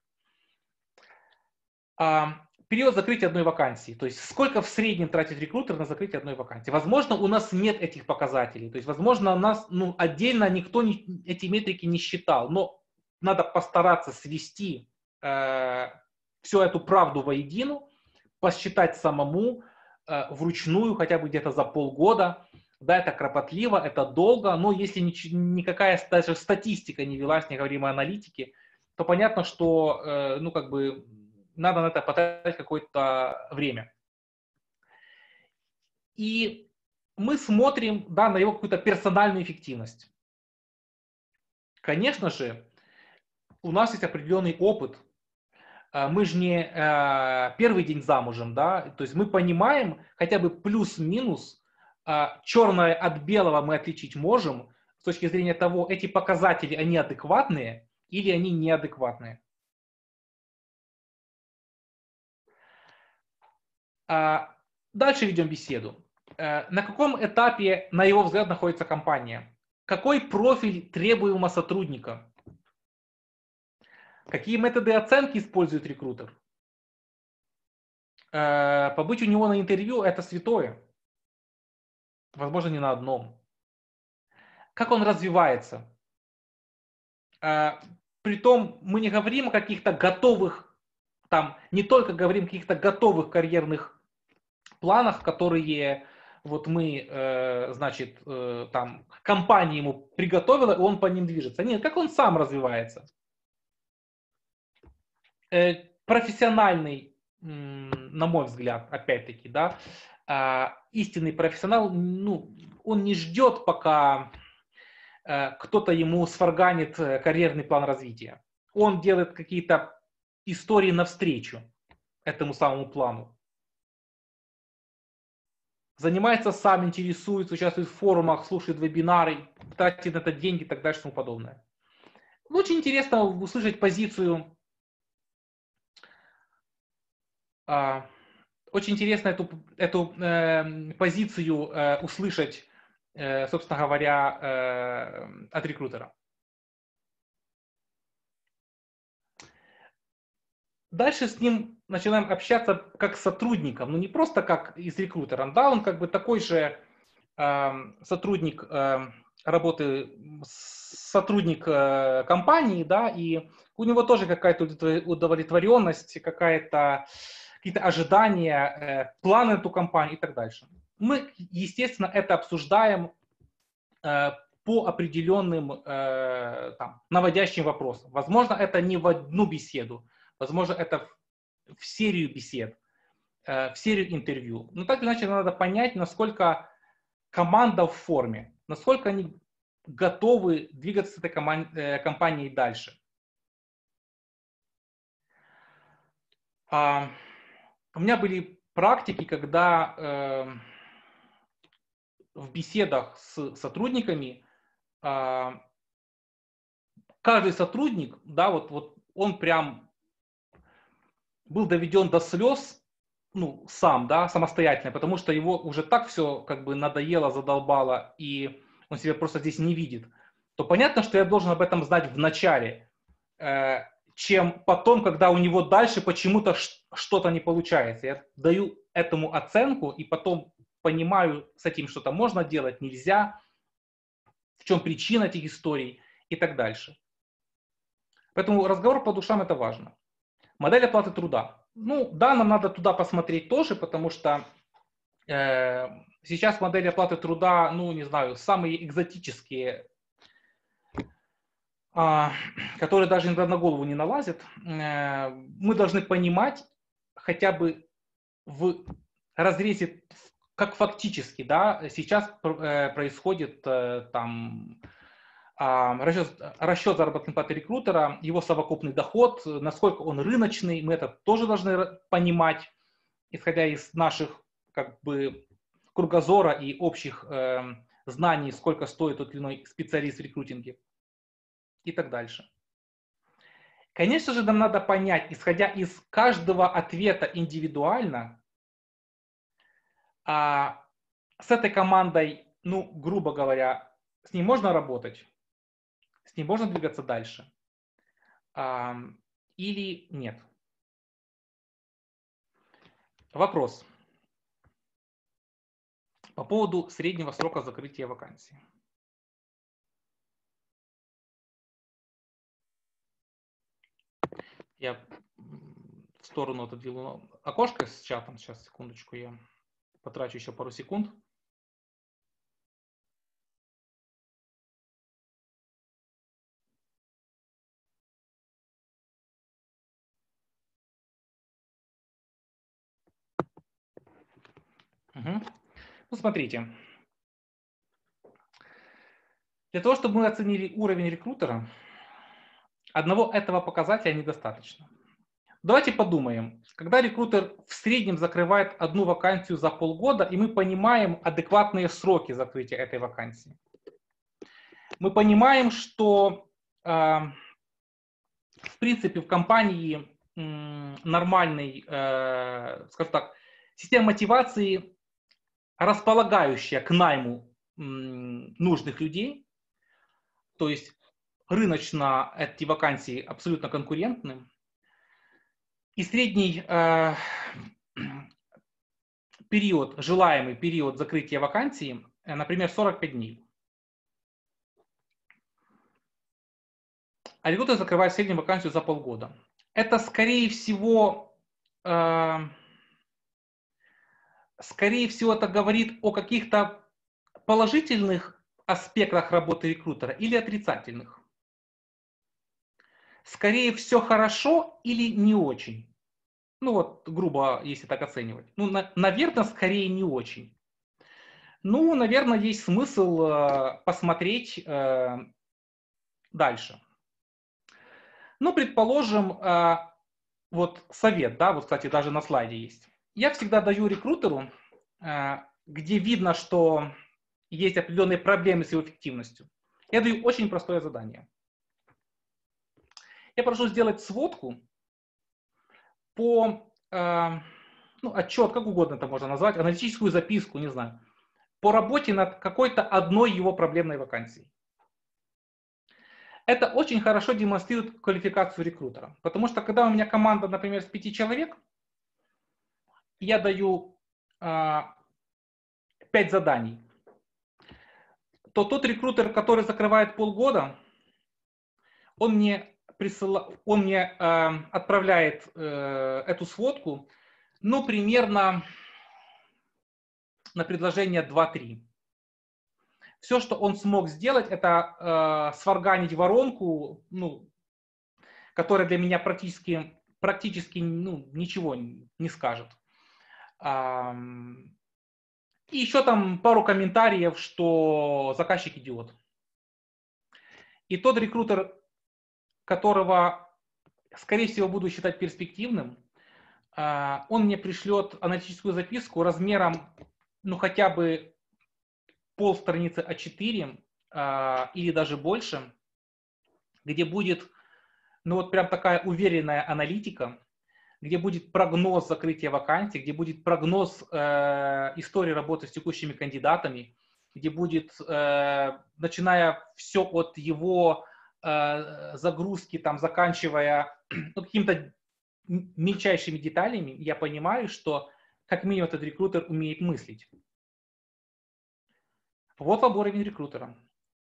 А, период закрытия одной вакансии, то есть сколько в среднем тратит рекрутер на закрытие одной вакансии. Возможно, у нас нет этих показателей, то есть, возможно, у нас ну, отдельно никто не, эти метрики не считал, но надо постараться свести э, всю эту правду воедино, посчитать самому, э, вручную, хотя бы где-то за полгода. Да, это кропотливо, это долго, но если ни, никакая даже статистика не велась, не говорим о аналитике, то понятно, что э, ну, как бы, надо на это потратить какое-то время. И мы смотрим, да, на его какую-то персональную эффективность. Конечно же, у нас есть определенный опыт. Мы же не э, первый день замужем, да, то есть мы понимаем хотя бы плюс-минус, э, черное от белого мы отличить можем с точки зрения того, эти показатели, они адекватные или они неадекватные. Дальше ведем беседу. На каком этапе, на его взгляд, находится компания? Какой профиль требуемого сотрудника? Какие методы оценки использует рекрутер? Побыть у него на интервью – это святое. Возможно, не на одном. Как он развивается? Притом мы не говорим о каких-то готовых, там, не только говорим о каких-то готовых карьерных планах, которые вот мы, э, значит, э, там, компания ему приготовила, и он по ним движется. Нет, как он сам развивается. профессиональный, на мой взгляд, опять-таки, да, истинный профессионал, ну, он не ждет, пока кто-то ему сфарганит карьерный план развития. Он делает какие-то истории навстречу этому самому плану. Занимается сам, интересуется, участвует в форумах, слушает вебинары, тратит на это деньги и так дальше и тому подобное. Очень интересно услышать позицию, а, очень интересно эту, эту э, позицию э, услышать, э, собственно говоря, э, от рекрутера. Дальше с ним начинаем общаться как с сотрудником, ну не просто как и с рекрутером, да, он как бы такой же э, сотрудник э, работы, сотрудник э, компании, да, и у него тоже какая-то удовлетворенность, какая-то, какие-то ожидания, э, планы на эту компанию и так дальше. Мы, естественно, это обсуждаем э, по определенным э, там, наводящим вопросам. Возможно, это не в одну беседу, возможно, это в, в серию бесед, э, в серию интервью. Но так или иначе надо понять, насколько команда в форме, насколько они готовы двигаться с этой коман- э, компанией дальше. А, у меня были практики, когда э, в беседах с сотрудниками э, каждый сотрудник, да, вот, вот он прям был доведен до слез, ну, сам, да, самостоятельно, потому что его уже так все как бы надоело, задолбало, и он себя просто здесь не видит, то понятно, что я должен об этом знать в начале, э, чем потом, когда у него дальше почему-то что-то не получается. Я даю этому оценку и потом понимаю, с этим что-то можно делать, нельзя, в чем причина этих историй и так дальше. Поэтому разговор по душам это важно. Модель оплаты труда. Ну, да, нам надо туда посмотреть тоже, потому что э, сейчас модели оплаты труда, ну, не знаю, самые экзотические, э, которые даже иногда на голову не налазят. Э, мы должны понимать хотя бы в разрезе, как фактически, да, сейчас э, происходит э, там расчет, расчет заработной платы рекрутера, его совокупный доход, насколько он рыночный, мы это тоже должны понимать, исходя из наших как бы кругозора и общих э, знаний, сколько стоит тот или иной специалист в рекрутинге и так дальше. Конечно же, нам надо понять, исходя из каждого ответа индивидуально, а с этой командой, ну, грубо говоря, с ней можно работать, с ней можно двигаться дальше а, или нет. Вопрос по поводу среднего срока закрытия вакансии. Я в сторону отодвину окошко с чатом. Сейчас, секундочку, я потрачу еще пару секунд. Угу. Ну, смотрите. Для того, чтобы мы оценили уровень рекрутера, одного этого показателя недостаточно. Давайте подумаем. Когда рекрутер в среднем закрывает одну вакансию за полгода, и мы понимаем адекватные сроки закрытия этой вакансии. Мы понимаем, что э, в принципе в компании э, нормальный, э, скажем так, система мотивации, располагающая к найму э, нужных людей, то есть рыночно эти вакансии абсолютно конкурентны, и средний э, период, желаемый период закрытия вакансии, например, сорок пять дней. А рекрутер закрывает среднюю вакансию за полгода. Это, скорее всего, э, скорее всего, это говорит о каких-то положительных аспектах работы рекрутера или отрицательных. скорее все хорошо или не очень? Ну вот, грубо, если так оценивать. Ну, на, наверное, скорее не очень. Ну, наверное, есть смысл э, посмотреть э, дальше. Ну, предположим, э, вот совет, да, вот, кстати, даже на слайде есть. Я всегда даю рекрутеру, э, где видно, что есть определенные проблемы с его эффективностью. Я даю очень простое задание. Я прошу сделать сводку по, э, ну, отчет, как угодно это можно назвать, аналитическую записку, не знаю, по работе над какой-то одной его проблемной вакансией. Это очень хорошо демонстрирует квалификацию рекрутера. Потому что когда у меня команда, например, с пяти человек, я даю э, пять заданий, то тот рекрутер, который закрывает полгода, он мне, присыла, он мне э, отправляет э, эту сводку, ну, примерно на предложение два-три. Все, что он смог сделать, это э, сварганить воронку, ну, которая для меня практически, практически ну, ничего не скажет. А, и еще там пару комментариев, что заказчик идиот. И тот рекрутер, которого, скорее всего, буду считать перспективным, он мне пришлет аналитическую записку размером, ну, хотя бы полстраницы а четыре или даже больше, где будет, ну, вот прям такая уверенная аналитика, где будет прогноз закрытия вакансий, где будет прогноз э, истории работы с текущими кандидатами, где будет, э, начиная все от его э, загрузки, там, заканчивая ну, какими-то мельчайшими деталями, я понимаю, что как минимум этот рекрутер умеет мыслить. Вот уровень рекрутера.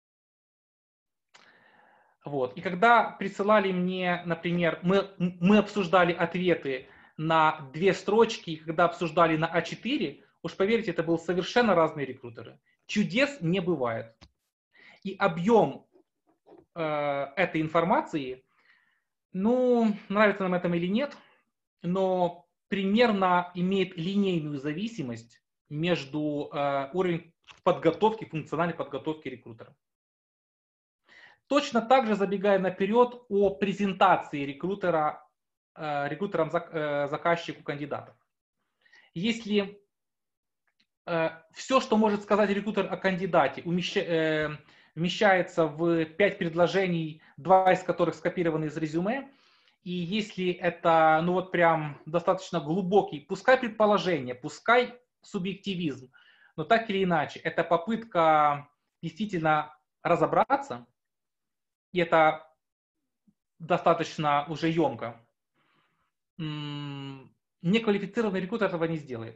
Вот. И когда присылали мне, например, мы, мы обсуждали ответы на две строчки, когда обсуждали на а четыре, уж поверьте, это были совершенно разные рекрутеры. Чудес не бывает. И объем э, этой информации, ну, нравится нам это или нет, но примерно имеет линейную зависимость между э, уровнем подготовки, функциональной подготовки рекрутера. Точно так же, забегая наперед, о презентации рекрутера, э, рекрутерам э, заказчику кандидатов. Если э, все, что может сказать рекрутер о кандидате, умещ, э, вмещается в пять предложений, два из которых скопированы из резюме, и если это, ну вот прям достаточно глубокий, пускай предположение, пускай субъективизм, но так или иначе, это попытка действительно разобраться, и это достаточно уже емко, неквалифицированный рекрутер этого не сделает.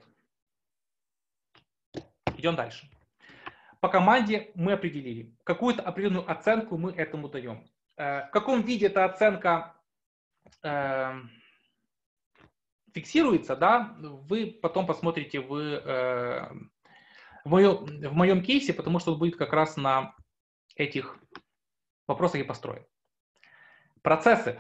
Идем дальше. По команде мы определили, какую-то определенную оценку мы этому даем. В каком виде эта оценка фиксируется, да, вы потом посмотрите в, в, моем, в моем кейсе, потому что он будет как раз на этих вопросах и построен. Процессы.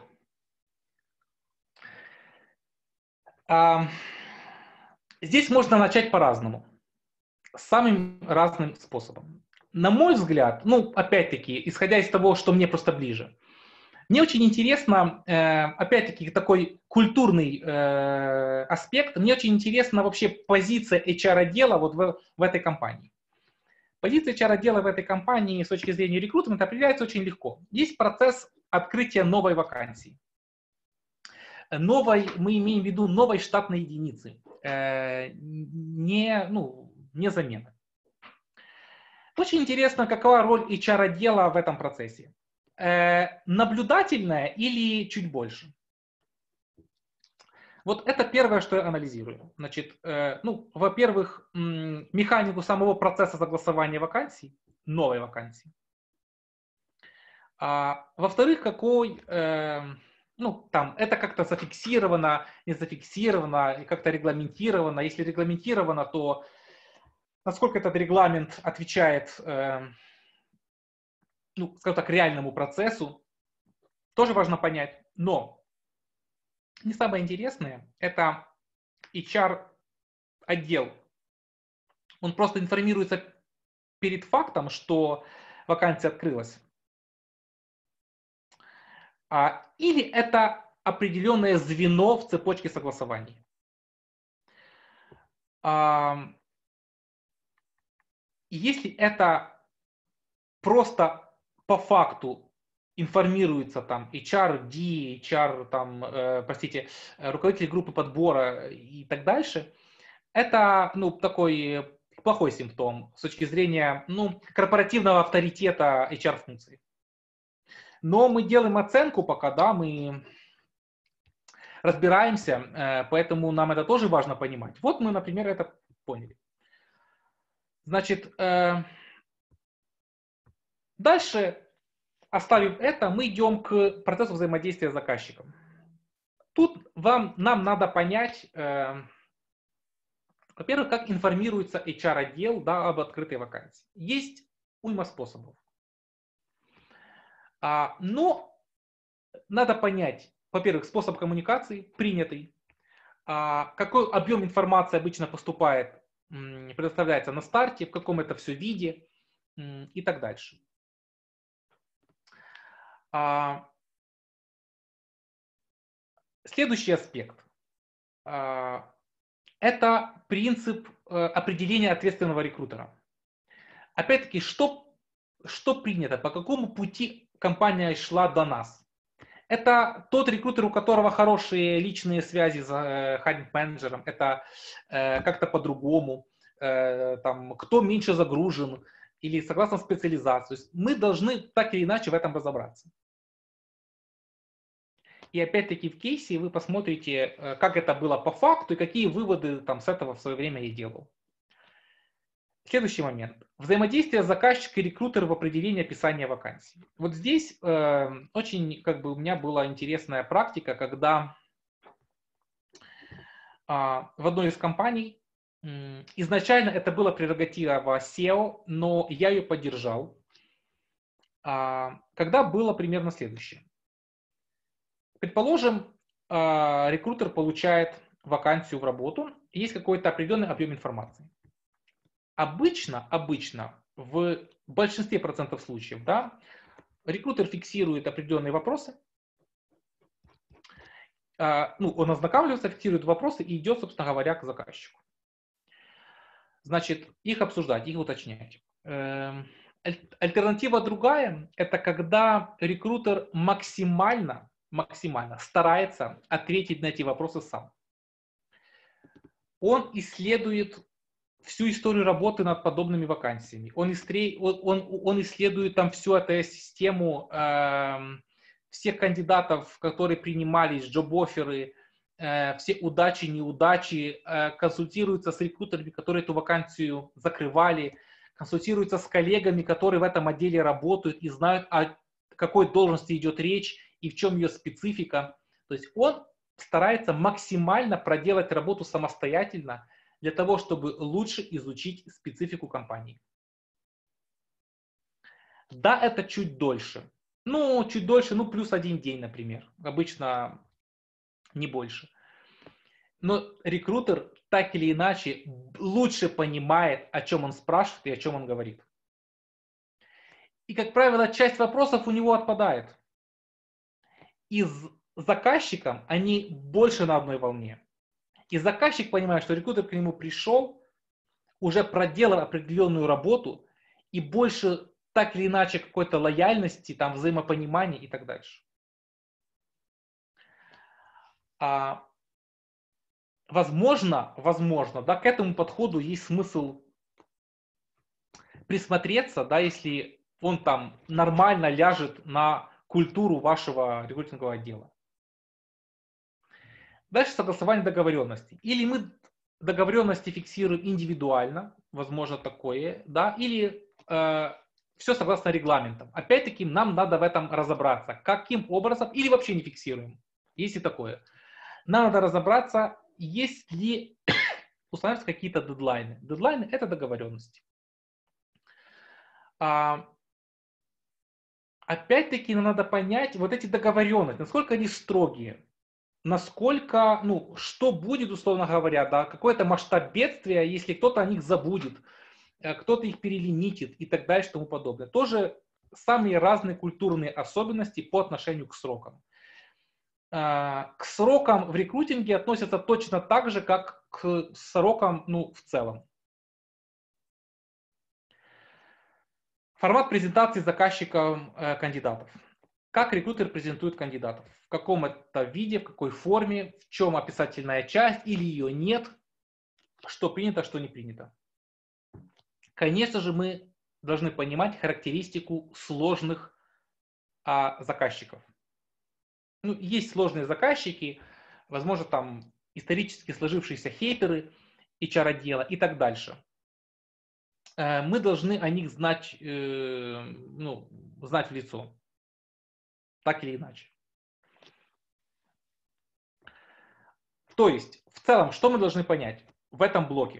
Здесь можно начать по-разному, самым разным способом. На мой взгляд, ну, опять-таки, исходя из того, что мне просто ближе, мне очень интересно, опять-таки, такой культурный аспект, мне очень интересна вообще позиция эйч ар-отдела вот в, в этой компании. Позиция эйч ар-отдела в этой компании с точки зрения рекрутмента определяется очень легко. Есть процесс открытия новой вакансии. Новой, мы имеем в виду новой штатной единицы, не, ну, не замены. Очень интересно, какова роль эйч ар-отдела в этом процессе. Наблюдательная или чуть больше? Вот это первое, что я анализирую. Значит, ну, во-первых, механику самого процесса согласования вакансий, новой вакансии. А, во-вторых, какой, э, ну, там, это как-то зафиксировано, не зафиксировано, как-то регламентировано. Если регламентировано, то насколько этот регламент отвечает, э, ну, скажем так, реальному процессу. тоже важно понять. Но не самое интересное, это эйч ар-отдел. Он просто информируется перед фактом, что вакансия открылась. А, или это определенное звено в цепочке согласований. А, если это просто по факту информируется там эйч ар ди, эйч ар, там, э, простите, руководитель группы подбора и так дальше, это, ну, такой плохой симптом с точки зрения, ну, корпоративного авторитета эйч ар-функций. Но мы делаем оценку пока, да, мы разбираемся, поэтому нам это тоже важно понимать. Вот мы, например, это поняли. Значит, дальше, оставив это, мы идем к процессу взаимодействия с заказчиком. Тут вам, нам надо понять, во-первых, как информируется эйч ар-отдел, да, об открытой вакансии. Есть уйма способов. Но надо понять, во-первых, способ коммуникации принятый, какой объем информации обычно поступает, предоставляется на старте, в каком это все виде и так дальше. Следующий аспект – это принцип определения ответственного рекрутера. Опять-таки, что, что принято, по какому пути компания шла до нас? Это тот рекрутер, у которого хорошие личные связи с хайринг-менеджером, это э, как-то по-другому, э, там, кто меньше загружен или согласно специализации. То есть мы должны так или иначе в этом разобраться. И опять-таки в кейсе вы посмотрите, как это было по факту и какие выводы там, с этого в свое время я делал. Следующий момент. Взаимодействие заказчика и рекрутера в определении описания вакансий. Вот здесь э, очень, как бы, у меня была интересная практика, когда э, в одной из компаний, э, изначально это была прерогатива сео, но я ее поддержал, э, когда было примерно следующее. Предположим, э, рекрутер получает вакансию в работу, и есть какой-то определенный объем информации. Обычно, обычно, в большинстве процентов случаев, да, рекрутер фиксирует определенные вопросы, э, ну, он ознакомливается, фиксирует вопросы и идет, собственно говоря, к заказчику. Значит, их обсуждать, их уточнять. Э, альтернатива другая, это когда рекрутер максимально, максимально старается ответить на эти вопросы сам. Он исследует всю историю работы над подобными вакансиями. Он, истре... он, он, он исследует там всю эту систему э, всех кандидатов, которые принимались, джоб-офферы, э, все удачи, неудачи, э, консультируется с рекрутерами, которые эту вакансию закрывали, консультируется с коллегами, которые в этом отделе работают и знают, о какой должности идет речь и в чем ее специфика. То есть он старается максимально проделать работу самостоятельно, для того, чтобы лучше изучить специфику компании. Да, это чуть дольше. Ну, чуть дольше, ну, плюс один день, например. Обычно не больше. Но рекрутер так или иначе лучше понимает, о чем он спрашивает и о чем он говорит. И, как правило, часть вопросов у него отпадает. И с заказчиком они больше на одной волне. И заказчик понимает, что рекрутер к нему пришел, уже проделал определенную работу и больше так или иначе какой-то лояльности, там, взаимопонимания и так дальше. А, возможно, возможно, да, к этому подходу есть смысл присмотреться, да, если он там нормально ляжет на культуру вашего рекрутингового отдела. Дальше согласование договоренностей. Или мы договоренности фиксируем индивидуально, возможно такое, да, или э, все согласно регламентам. Опять-таки нам надо в этом разобраться, каким образом, или вообще не фиксируем, есть и такое. Нам надо разобраться, есть ли устанавливаются какие-то дедлайны. Дедлайны – это договоренности. А, опять-таки нам надо понять вот эти договоренности, насколько они строгие, насколько, ну, что будет, условно говоря, да, какой-то масштаб бедствия, если кто-то о них забудет, кто-то их перелимитит и так далее и тому подобное. Тоже самые разные культурные особенности по отношению к срокам. К срокам в рекрутинге относятся точно так же, как к срокам, ну, в целом. Формат презентации заказчикам э, кандидатов. Как рекрутер презентует кандидатов? В каком это виде, в какой форме, в чем описательная часть или ее нет, что принято, что не принято. Конечно же, мы должны понимать характеристику сложных а, заказчиков. Ну, есть сложные заказчики, возможно, там исторически сложившиеся хейтеры, эйч ар-отдела и так дальше. Мы должны о них знать, ну, знать в лицо, так или иначе. То есть, в целом, что мы должны понять в этом блоке,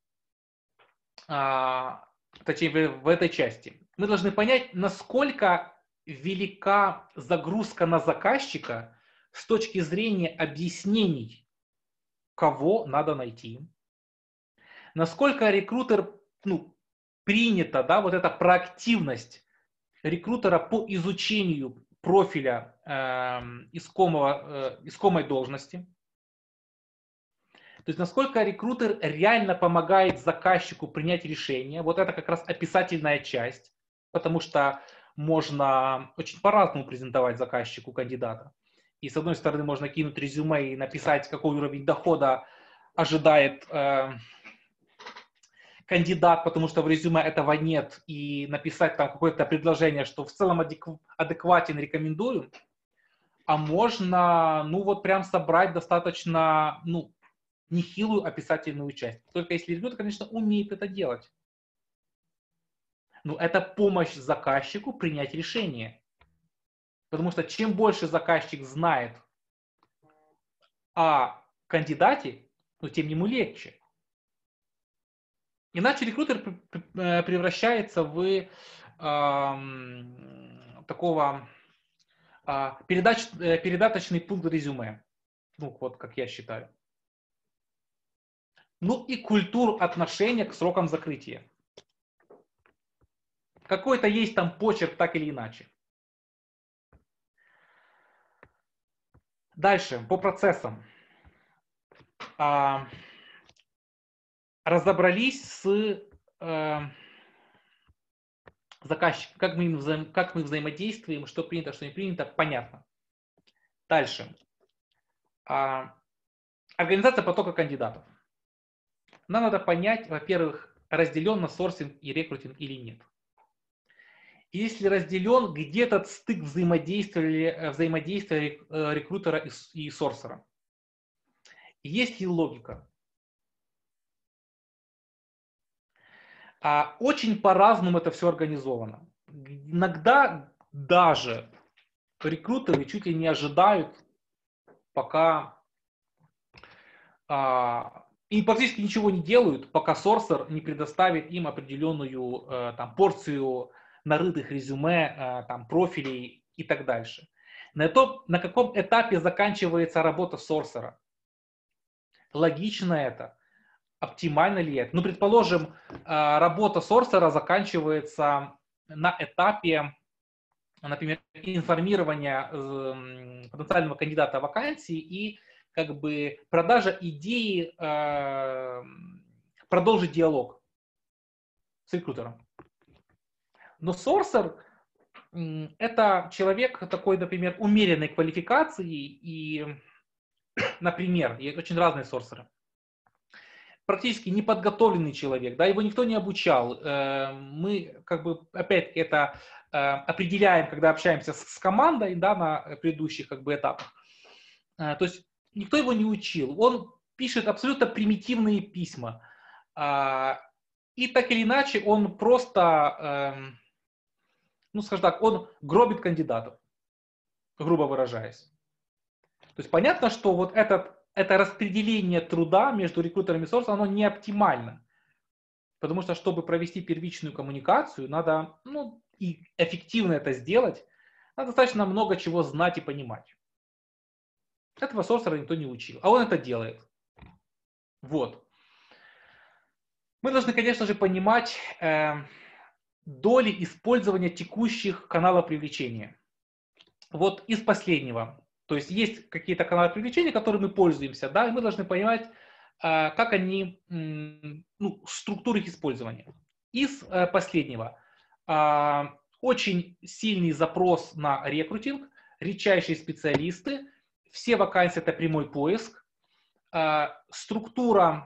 а, точнее, в, в этой части? Мы должны понять, насколько велика загрузка на заказчика с точки зрения объяснений, кого надо найти, насколько рекрутер, ну, принята, да, вот эта проактивность рекрутера по изучению профиля э, искомого, э, искомой должности. То есть насколько рекрутер реально помогает заказчику принять решение. Вот это как раз описательная часть, потому что можно очень по-разному презентовать заказчику кандидата. И с одной стороны можно кинуть резюме и написать, какой уровень дохода ожидает э, кандидат, потому что в резюме этого нет, и написать там какое-то предложение, что в целом адекватен, рекомендую. А можно, ну вот прям собрать достаточно, ну, нехилую описательную часть. Только если рекрутер, конечно, умеет это делать. Но это помощь заказчику принять решение. Потому что чем больше заказчик знает о кандидате, ну, тем ему легче. Иначе рекрутер превращается в э, такого э, передач, э, передаточный пункт резюме. Ну, вот как я считаю. Ну и культуру отношения к срокам закрытия. Какой-то есть там почерк, так или иначе. Дальше, по процессам. А, разобрались с э, заказчиком, как мы, взаим, как мы взаимодействуем, что принято, что не принято, понятно. Дальше. А, организация потока кандидатов. Нам надо понять, во-первых, разделен на сорсинг и рекрутинг или нет. И если разделен, где этот стык взаимодействия, взаимодействия рекрутера и, и сорсера. Есть ли логика? А очень по-разному это все организовано. Иногда даже рекрутеры чуть ли не ожидают, пока а, и практически ничего не делают, пока сорсер не предоставит им определенную а, там, порцию нарытых резюме, а, там, профилей и так дальше. На, то, на каком этапе заканчивается работа сорсера? Логично это? Оптимально ли это? Ну, предположим, работа сорсера заканчивается на этапе, например, информирования потенциального кандидата о вакансии и как бы продажа идеи э, продолжить диалог с рекрутером. Но сорсер – это человек такой, например, умеренной квалификации и, например, есть очень разные сорсеры. Практически неподготовленный человек, да, его никто не обучал. Мы как бы опять это определяем, когда общаемся с командой, да, на предыдущих как бы этапах. То есть никто его не учил. Он пишет абсолютно примитивные письма. И так или иначе он просто, ну скажем так, он гробит кандидатов, грубо выражаясь. То есть понятно, что вот этот это распределение труда между рекрутерами и сорсом, оно не оптимально. Потому что, чтобы провести первичную коммуникацию, надо, ну, и эффективно это сделать, Надо достаточно много чего знать и понимать. Этого сорсера никто не учил, а он это делает. Вот. Мы должны, конечно же, понимать э, доли использования текущих каналов привлечения. Вот из последнего. То есть есть какие-то каналы привлечения, которыми мы пользуемся, да, и мы должны понимать, э, как они, м, ну, структуры их использования. Из э, последнего. Э, очень сильный запрос на рекрутинг, редчайшие специалисты, все вакансии это прямой поиск, э, структура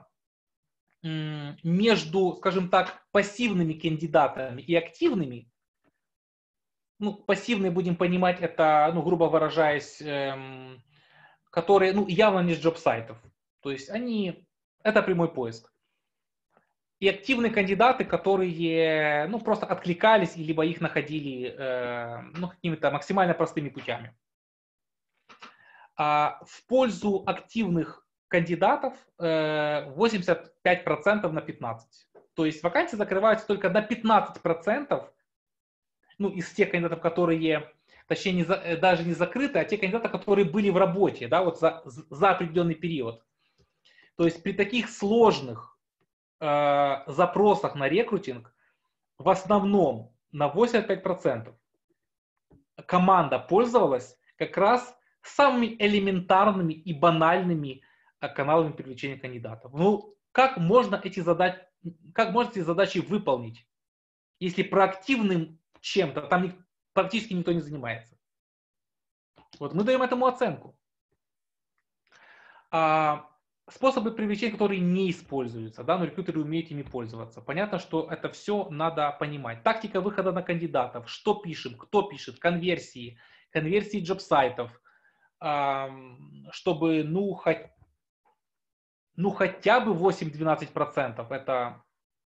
между, скажем так, пассивными кандидатами и активными. Ну, пассивные, будем понимать, это, ну, грубо выражаясь, эм, которые, ну, явно не с джоб-сайтов. То есть они, это прямой поиск. И активные кандидаты, которые, ну, просто откликались, либо их находили, э, ну, какими-то максимально простыми путями. А в пользу активных кандидатов э, восемьдесят пять процентов на пятнадцать процентов. То есть вакансии закрываются только на пятнадцать процентов, ну, из тех кандидатов, которые, точнее, не за, даже не закрыты, а те кандидаты, которые были в работе, да, вот за, за определенный период. То есть при таких сложных э, запросах на рекрутинг в основном на восемьдесят пять процентов команда пользовалась как раз самыми элементарными и банальными э, каналами привлечения кандидатов. Ну, как можно эти задачи, как можно эти задачи выполнить, если проактивным чем-то там практически никто не занимается? Вот мы даем этому оценку. А, способы привлечения, которые не используются, да, но рекрутеры умеют ими пользоваться. Понятно, что это все надо понимать. Тактика выхода на кандидатов, что пишем, кто пишет, конверсии, конверсии джоб-сайтов, чтобы, ну, хоть, ну, хотя бы восемь-двенадцать процентов это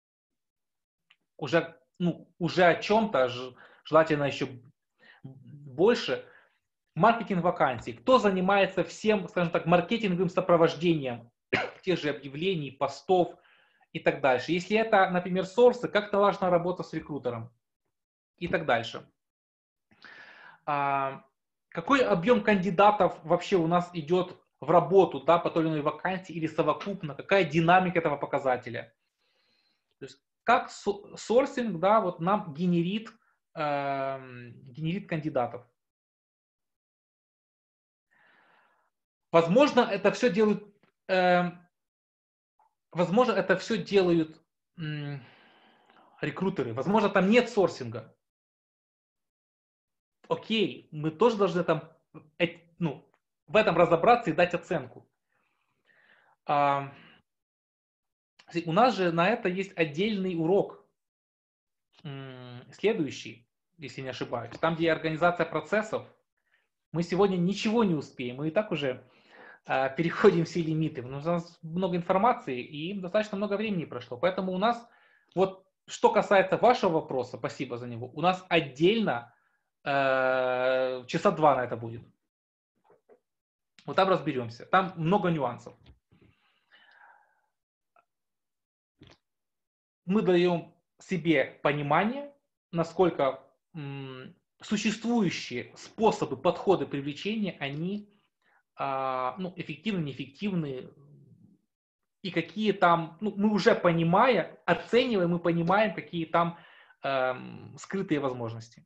уже, ну, уже о чем-то, желательно еще больше. Маркетинг вакансий. Кто занимается всем, скажем так, маркетинговым сопровождением тех же объявлений, постов и так дальше. Если это, например, сорсы, как налажена работа с рекрутером и так дальше. А, какой объем кандидатов вообще у нас идет в работу, да, по той или иной вакансии или совокупно, какая динамика этого показателя. То есть как сорсинг, да, вот нам генерит, э, генерит кандидатов. Возможно, это все делают, э, возможно, это все делают э, рекрутеры. Возможно, там нет сорсинга. Окей, мы тоже должны там, э, ну, в этом разобраться и дать оценку. А, у нас же на это есть отдельный урок, э, следующий, если не ошибаюсь, там, где организация процессов. Мы сегодня ничего не успеем, мы и так уже э, переходим все лимиты. У нас много информации и достаточно много времени прошло. Поэтому у нас, вот что касается вашего вопроса, спасибо за него, у нас отдельно э, часа два на это будет. Вот там разберемся. Там много нюансов. Мы даем себе понимание, насколько м, существующие способы, подходы привлечения, они а, ну, эффективны, неэффективны, и какие там, ну, мы уже понимая, оцениваем, мы понимаем, какие там эм, скрытые возможности.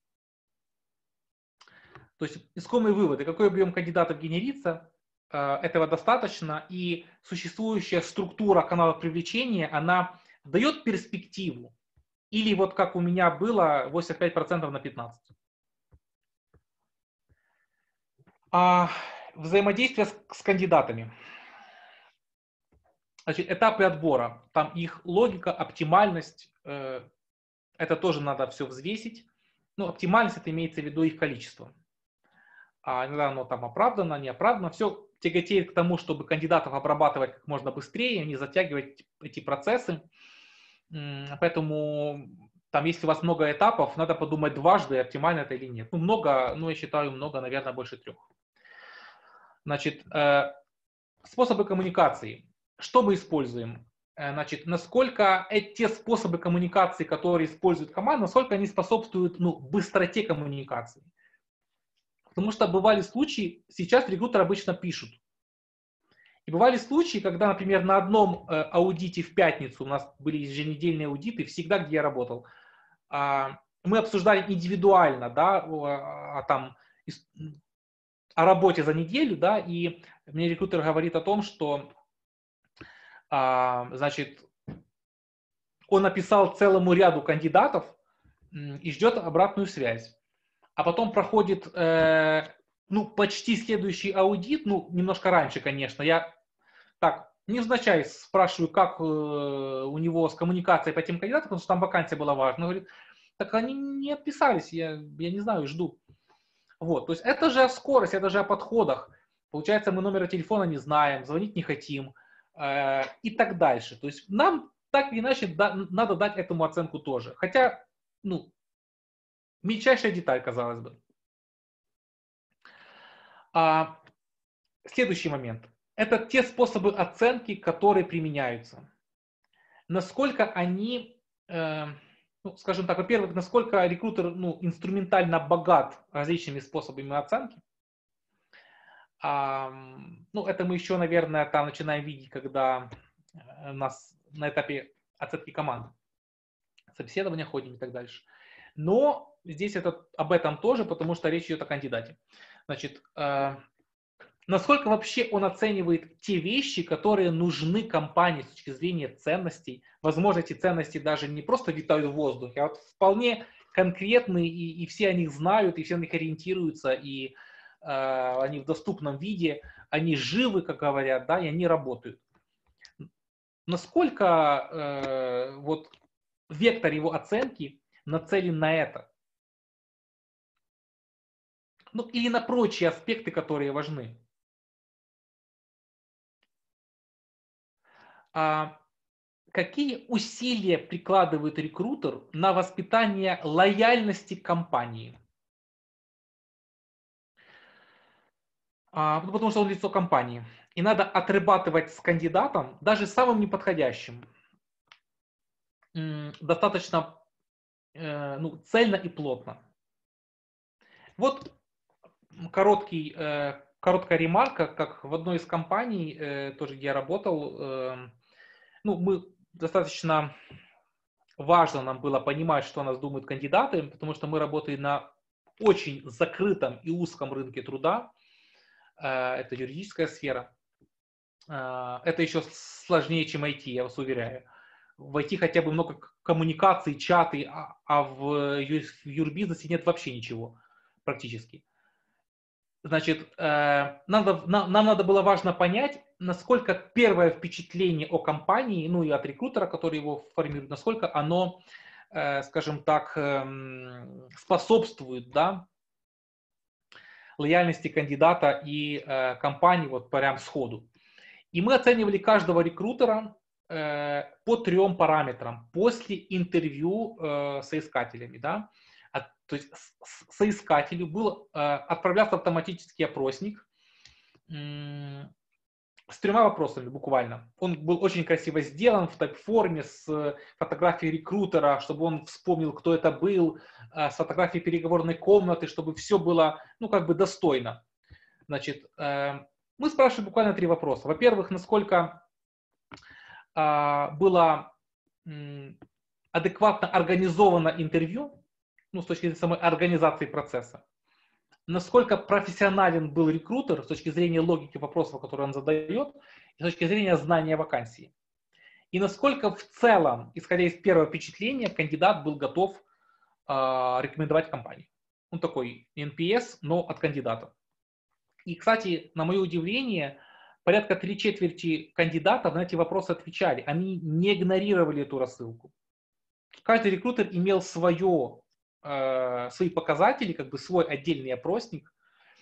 То есть искомые выводы, какой объем кандидатов генерится, э, этого достаточно, и существующая структура каналов привлечения, она дает перспективу, или вот как у меня было, восемьдесят пять процентов на пятнадцать процентов. А взаимодействие с, с кандидатами. Значит, этапы отбора, там их логика, оптимальность, э, это тоже надо все взвесить. Ну, оптимальность, это имеется в виду их количество. А иногда оно там оправдано, не оправдано. Все тяготеет к тому, чтобы кандидатов обрабатывать как можно быстрее, не затягивать эти процессы. Поэтому там, если у вас много этапов, надо подумать дважды, оптимально это или нет. Ну, много, ну, я считаю, много, наверное, больше трех. Значит, э, способы коммуникации. Что мы используем? Значит, насколько эти способы коммуникации, которые использует команда, насколько они способствуют, ну, быстроте коммуникации. Потому что бывали случаи, сейчас рекрутеры обычно пишут. И бывали случаи, когда, например, на одном э, аудите в пятницу, у нас были еженедельные аудиты, всегда, где я работал, э, мы обсуждали индивидуально, да, о, о, там, о работе за неделю, да, и мне рекрутер говорит о том, что, э, значит, он написал целому ряду кандидатов э, и ждет обратную связь. А потом проходит, э, ну, почти следующий аудит, ну, немножко раньше, конечно, я так, невзначай спрашиваю, как э, у него с коммуникацией по этим кандидатам, потому что там вакансия была важна. Он говорит, так они не отписались, я, я не знаю, жду. Вот, то есть это же о скорости, это же о подходах. Получается, мы номера телефона не знаем, звонить не хотим э, и так дальше. То есть нам так или иначе да, надо дать этому оценку тоже. Хотя, ну, мельчайшая деталь, казалось бы. А, следующий момент. Это те способы оценки, которые применяются. Насколько они, э, ну, скажем так, во-первых, насколько рекрутер ну, инструментально богат различными способами оценки. А, ну, это мы еще, наверное, там начинаем видеть, когда у нас на этапе оценки команд, собеседования ходим и так дальше. Но здесь это, об этом тоже, потому что речь идет о кандидате. Значит, э, насколько вообще он оценивает те вещи, которые нужны компании с точки зрения ценностей. Возможно, эти ценности даже не просто витают в воздухе, а вот вполне конкретные, и, и все о них знают, и все на них ориентируются, и э, они в доступном виде, они живы, как говорят, да, и они работают. Насколько э, вот вектор его оценки нацелен на это? Ну, или на прочие аспекты, которые важны. А какие усилия прикладывает рекрутер на воспитание лояльности к компании? А, ну, потому что он лицо компании. И надо отрабатывать с кандидатом, даже самым неподходящим, м, достаточно э, ну, цельно и плотно. Вот короткий, э, короткая ремарка, как в одной из компаний, э, тоже где я работал, э, ну, мы достаточно важно нам было понимать, что о нас думают кандидаты, потому что мы работаем на очень закрытом и узком рынке труда. Это юридическая сфера. Это еще сложнее, чем ай ти, я вас уверяю. В ай ти хотя бы много коммуникаций, чаты, а в юрбизнесе нет вообще ничего практически. Значит, надо, нам, нам надо было важно понять, насколько первое впечатление о компании, ну и от рекрутера, который его формирует, насколько оно, скажем так, способствует, да, лояльности кандидата и компании вот прям сходу. И мы оценивали каждого рекрутера по трем параметрам после интервью с соискателями, да. То есть соискателю был, отправлялся автоматический опросник с тремя вопросами буквально. Он был очень красиво сделан в тайп-форме с фотографией рекрутера, чтобы он вспомнил, кто это был, с фотографией переговорной комнаты, чтобы все было, ну, как бы достойно. Значит, мы спрашивали буквально три вопроса. Во-первых, насколько было адекватно организовано интервью, ну, с точки зрения самой организации процесса. Насколько профессионален был рекрутер с точки зрения логики вопросов, которые он задает, и с точки зрения знания вакансии. И насколько в целом, исходя из первого впечатления, кандидат был готов э, рекомендовать компанию. Он такой эн пи эс, но от кандидата. И, кстати, на мое удивление, порядка три четверти кандидатов на эти вопросы отвечали. Они не игнорировали эту рассылку. Каждый рекрутер имел свое свои показатели, как бы свой отдельный опросник,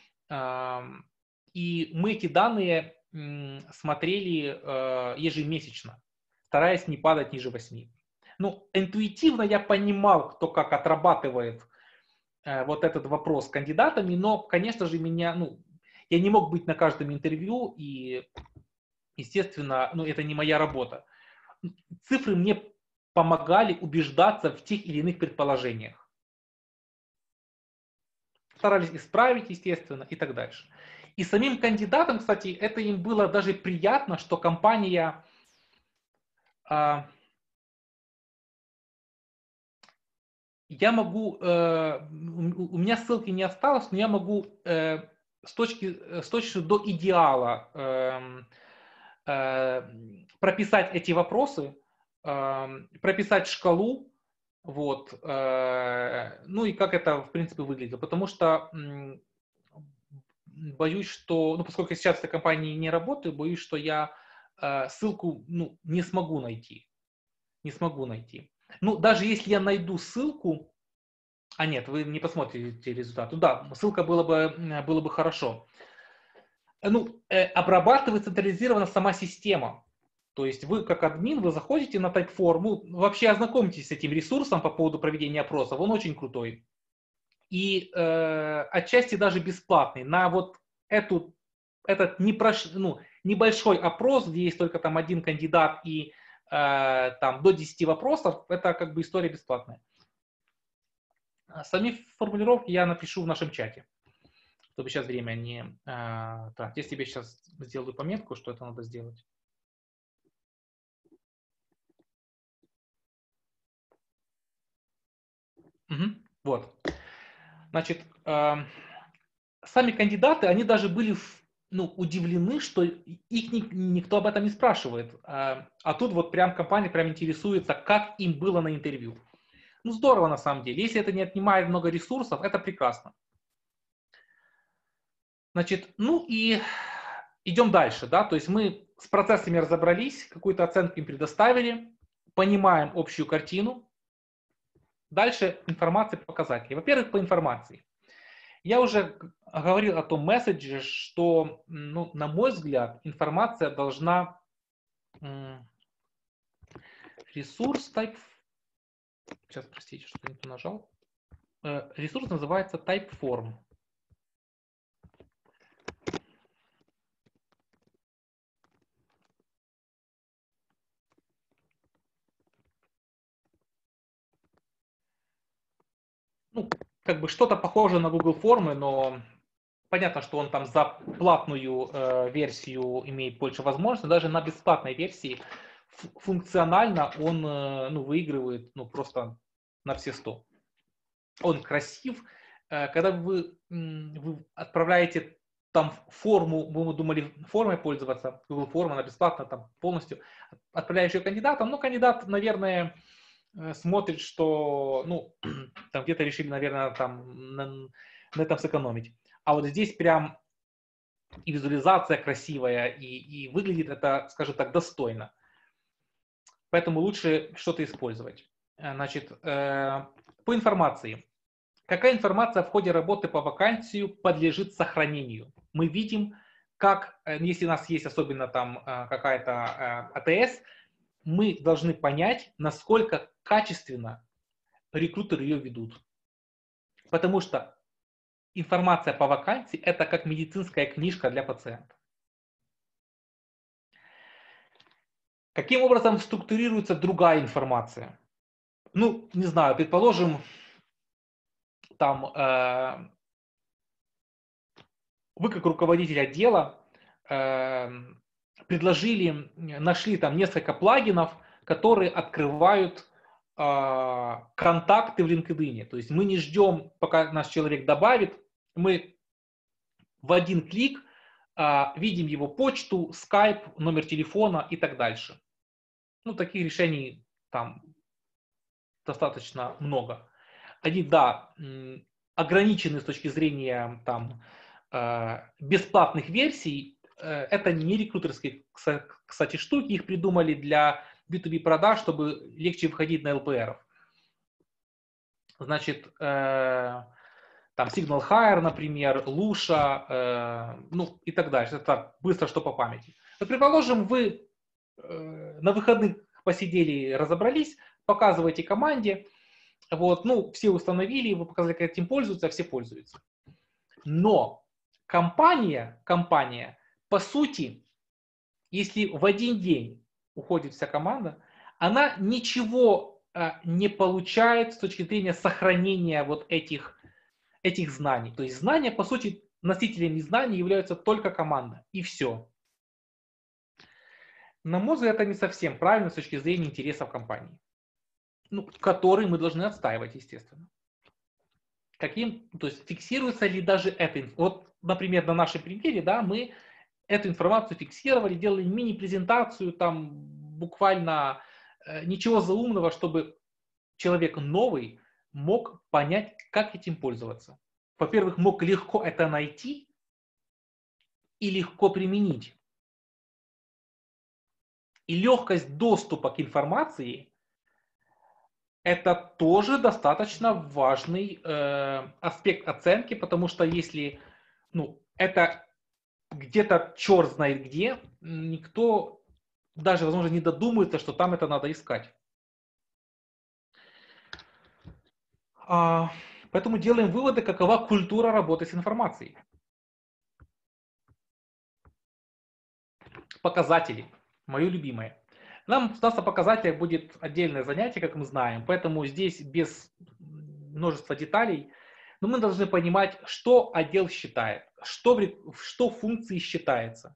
и мы эти данные смотрели ежемесячно, стараясь не падать ниже восьми. Ну, интуитивно я понимал, кто как отрабатывает вот этот вопрос с кандидатами, но, конечно же, меня, ну, я не мог быть на каждом интервью, и, естественно, ну, это не моя работа. Цифры мне помогали убеждаться в тех или иных предположениях. старались исправить, естественно, и так дальше. И самим кандидатам, кстати, это им было даже приятно, что компания... Э, я могу... Э, у меня ссылки не осталось, но я могу э, с точки, с точки до идеала э, э, прописать эти вопросы, э, прописать шкалу, вот, э, ну и как это, в принципе, выглядело. Потому что м, боюсь, что, ну, поскольку я сейчас в этой компании не работаю, боюсь, что я э, ссылку, ну, не смогу найти. Не смогу найти. Ну, даже если я найду ссылку, а нет, вы не посмотрите результат. Ну да, ссылка было бы, было бы хорошо. Ну, э, обрабатывает централизированно сама система. То есть вы как админ, вы заходите на Typeform, вообще ознакомьтесь с этим ресурсом по поводу проведения опросов, он очень крутой. И э, отчасти даже бесплатный. На вот эту, этот непрош, ну, небольшой опрос, где есть только там один кандидат и э, там до десяти вопросов, это как бы история бесплатная. Сами формулировки я напишу в нашем чате, чтобы сейчас время не э, тратить. Я себе сейчас сделаю пометку, что это надо сделать. Угу. Вот. Значит, э, сами кандидаты, они даже были ну, удивлены, что их ни, никто об этом не спрашивает. А, а тут вот прям компания прям интересуется, как им было на интервью. Ну, здорово на самом деле. Если это не отнимает много ресурсов, это прекрасно. Значит, ну и идем дальше, да, то есть мы с процессами разобрались, какую-то оценку им предоставили, понимаем общую картину. Дальше информация, показатели. Во-первых, по информации. Я уже говорил о том месседже, что, ну, на мой взгляд, информация должна ресурс type, сейчас, простите, что не то нажал. Ресурс называется Typeform. Ну, как бы что-то похоже на Google формы, но понятно, что он там за платную э, версию имеет больше возможностей. Даже на бесплатной версии функционально он э, ну, выигрывает ну, просто на все сто. Он красив. Э, когда вы, вы отправляете там форму, мы думали формой пользоваться, Google форма, она бесплатно там полностью, отправляешь ее кандидатам, ну, кандидат, наверное, смотрит, что, ну, там где-то решили, наверное, там на, на этом сэкономить. А вот здесь прям и визуализация красивая, и, и выглядит это, скажем так, достойно. Поэтому лучше что-то использовать. Значит, э, по информации. Какая информация в ходе работы по вакансию подлежит сохранению? Мы видим, как, если у нас есть особенно там какая-то АТС, мы должны понять, насколько качественно рекрутеры ее ведут. Потому что информация по вакансии – это как медицинская книжка для пациента. Каким образом структурируется другая информация? Ну, не знаю, предположим, там э, вы как руководитель отдела э, предложили, нашли там несколько плагинов, которые открывают э, контакты в LinkedIn. То есть мы не ждем, пока наш человек добавит, мы в один клик э, видим его почту, скайп, номер телефона и так дальше. Ну, таких решений там достаточно много. Они, да, ограничены с точки зрения там, э, бесплатных версий. Это не рекрутерские, кстати, штуки. Их придумали для би ту би продаж, чтобы легче выходить на эл пи эр. Значит, э, там Signal Hire, например, Lusha, э, ну и так дальше. Это быстро, что по памяти. Но, предположим, вы э, на выходных посидели, разобрались, показываете команде, вот, ну, все установили, вы показали, как этим пользуются, все пользуются. Но компания, компания, по сути, если в один день уходит вся команда, она ничего э, не получает с точки зрения сохранения вот этих этих знаний. То есть знания, по сути, носителями знаний являются только команда. И все. На мой взгляд, это не совсем правильно с точки зрения интересов компании, ну, которые мы должны отстаивать, естественно. Каким, то есть фиксируется ли даже это? Вот, например, на нашем примере, да, мы эту информацию фиксировали, делали мини-презентацию, там буквально э, ничего заумного, чтобы человек новый мог понять, как этим пользоваться. Во-первых, мог легко это найти и легко применить. И легкость доступа к информации – это тоже достаточно важный э, аспект оценки, потому что если ну, это где-то черт знает где, никто даже, возможно, не додумается, что там это надо искать. А, поэтому делаем выводы, какова культура работы с информацией. Показатели. Мое любимое. Нам, у нас о показателях будет отдельное занятие, как мы знаем, поэтому здесь без множества деталей, но мы должны понимать, что отдел считает, что, что функции считается.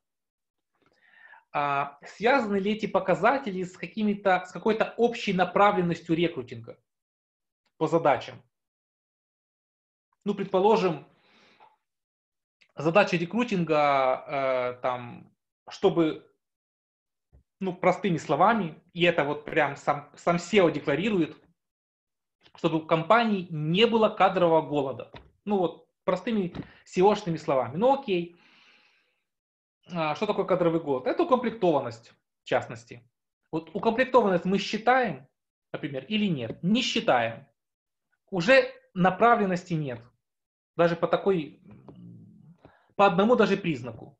А, связаны ли эти показатели с, какими-то, с какой-то общей направленностью рекрутинга по задачам? Ну, предположим, задача рекрутинга, э, там, чтобы, ну, простыми словами, и это вот прям сам, сам сео декларирует, чтобы у компании не было кадрового голода. Ну, вот простыми сеошными словами. Ну, окей. А, что такое кадровый голод? Это укомплектованность, в частности. Вот укомплектованность мы считаем, например, или нет? Не считаем. Уже направленности нет. Даже по такой, по одному даже признаку.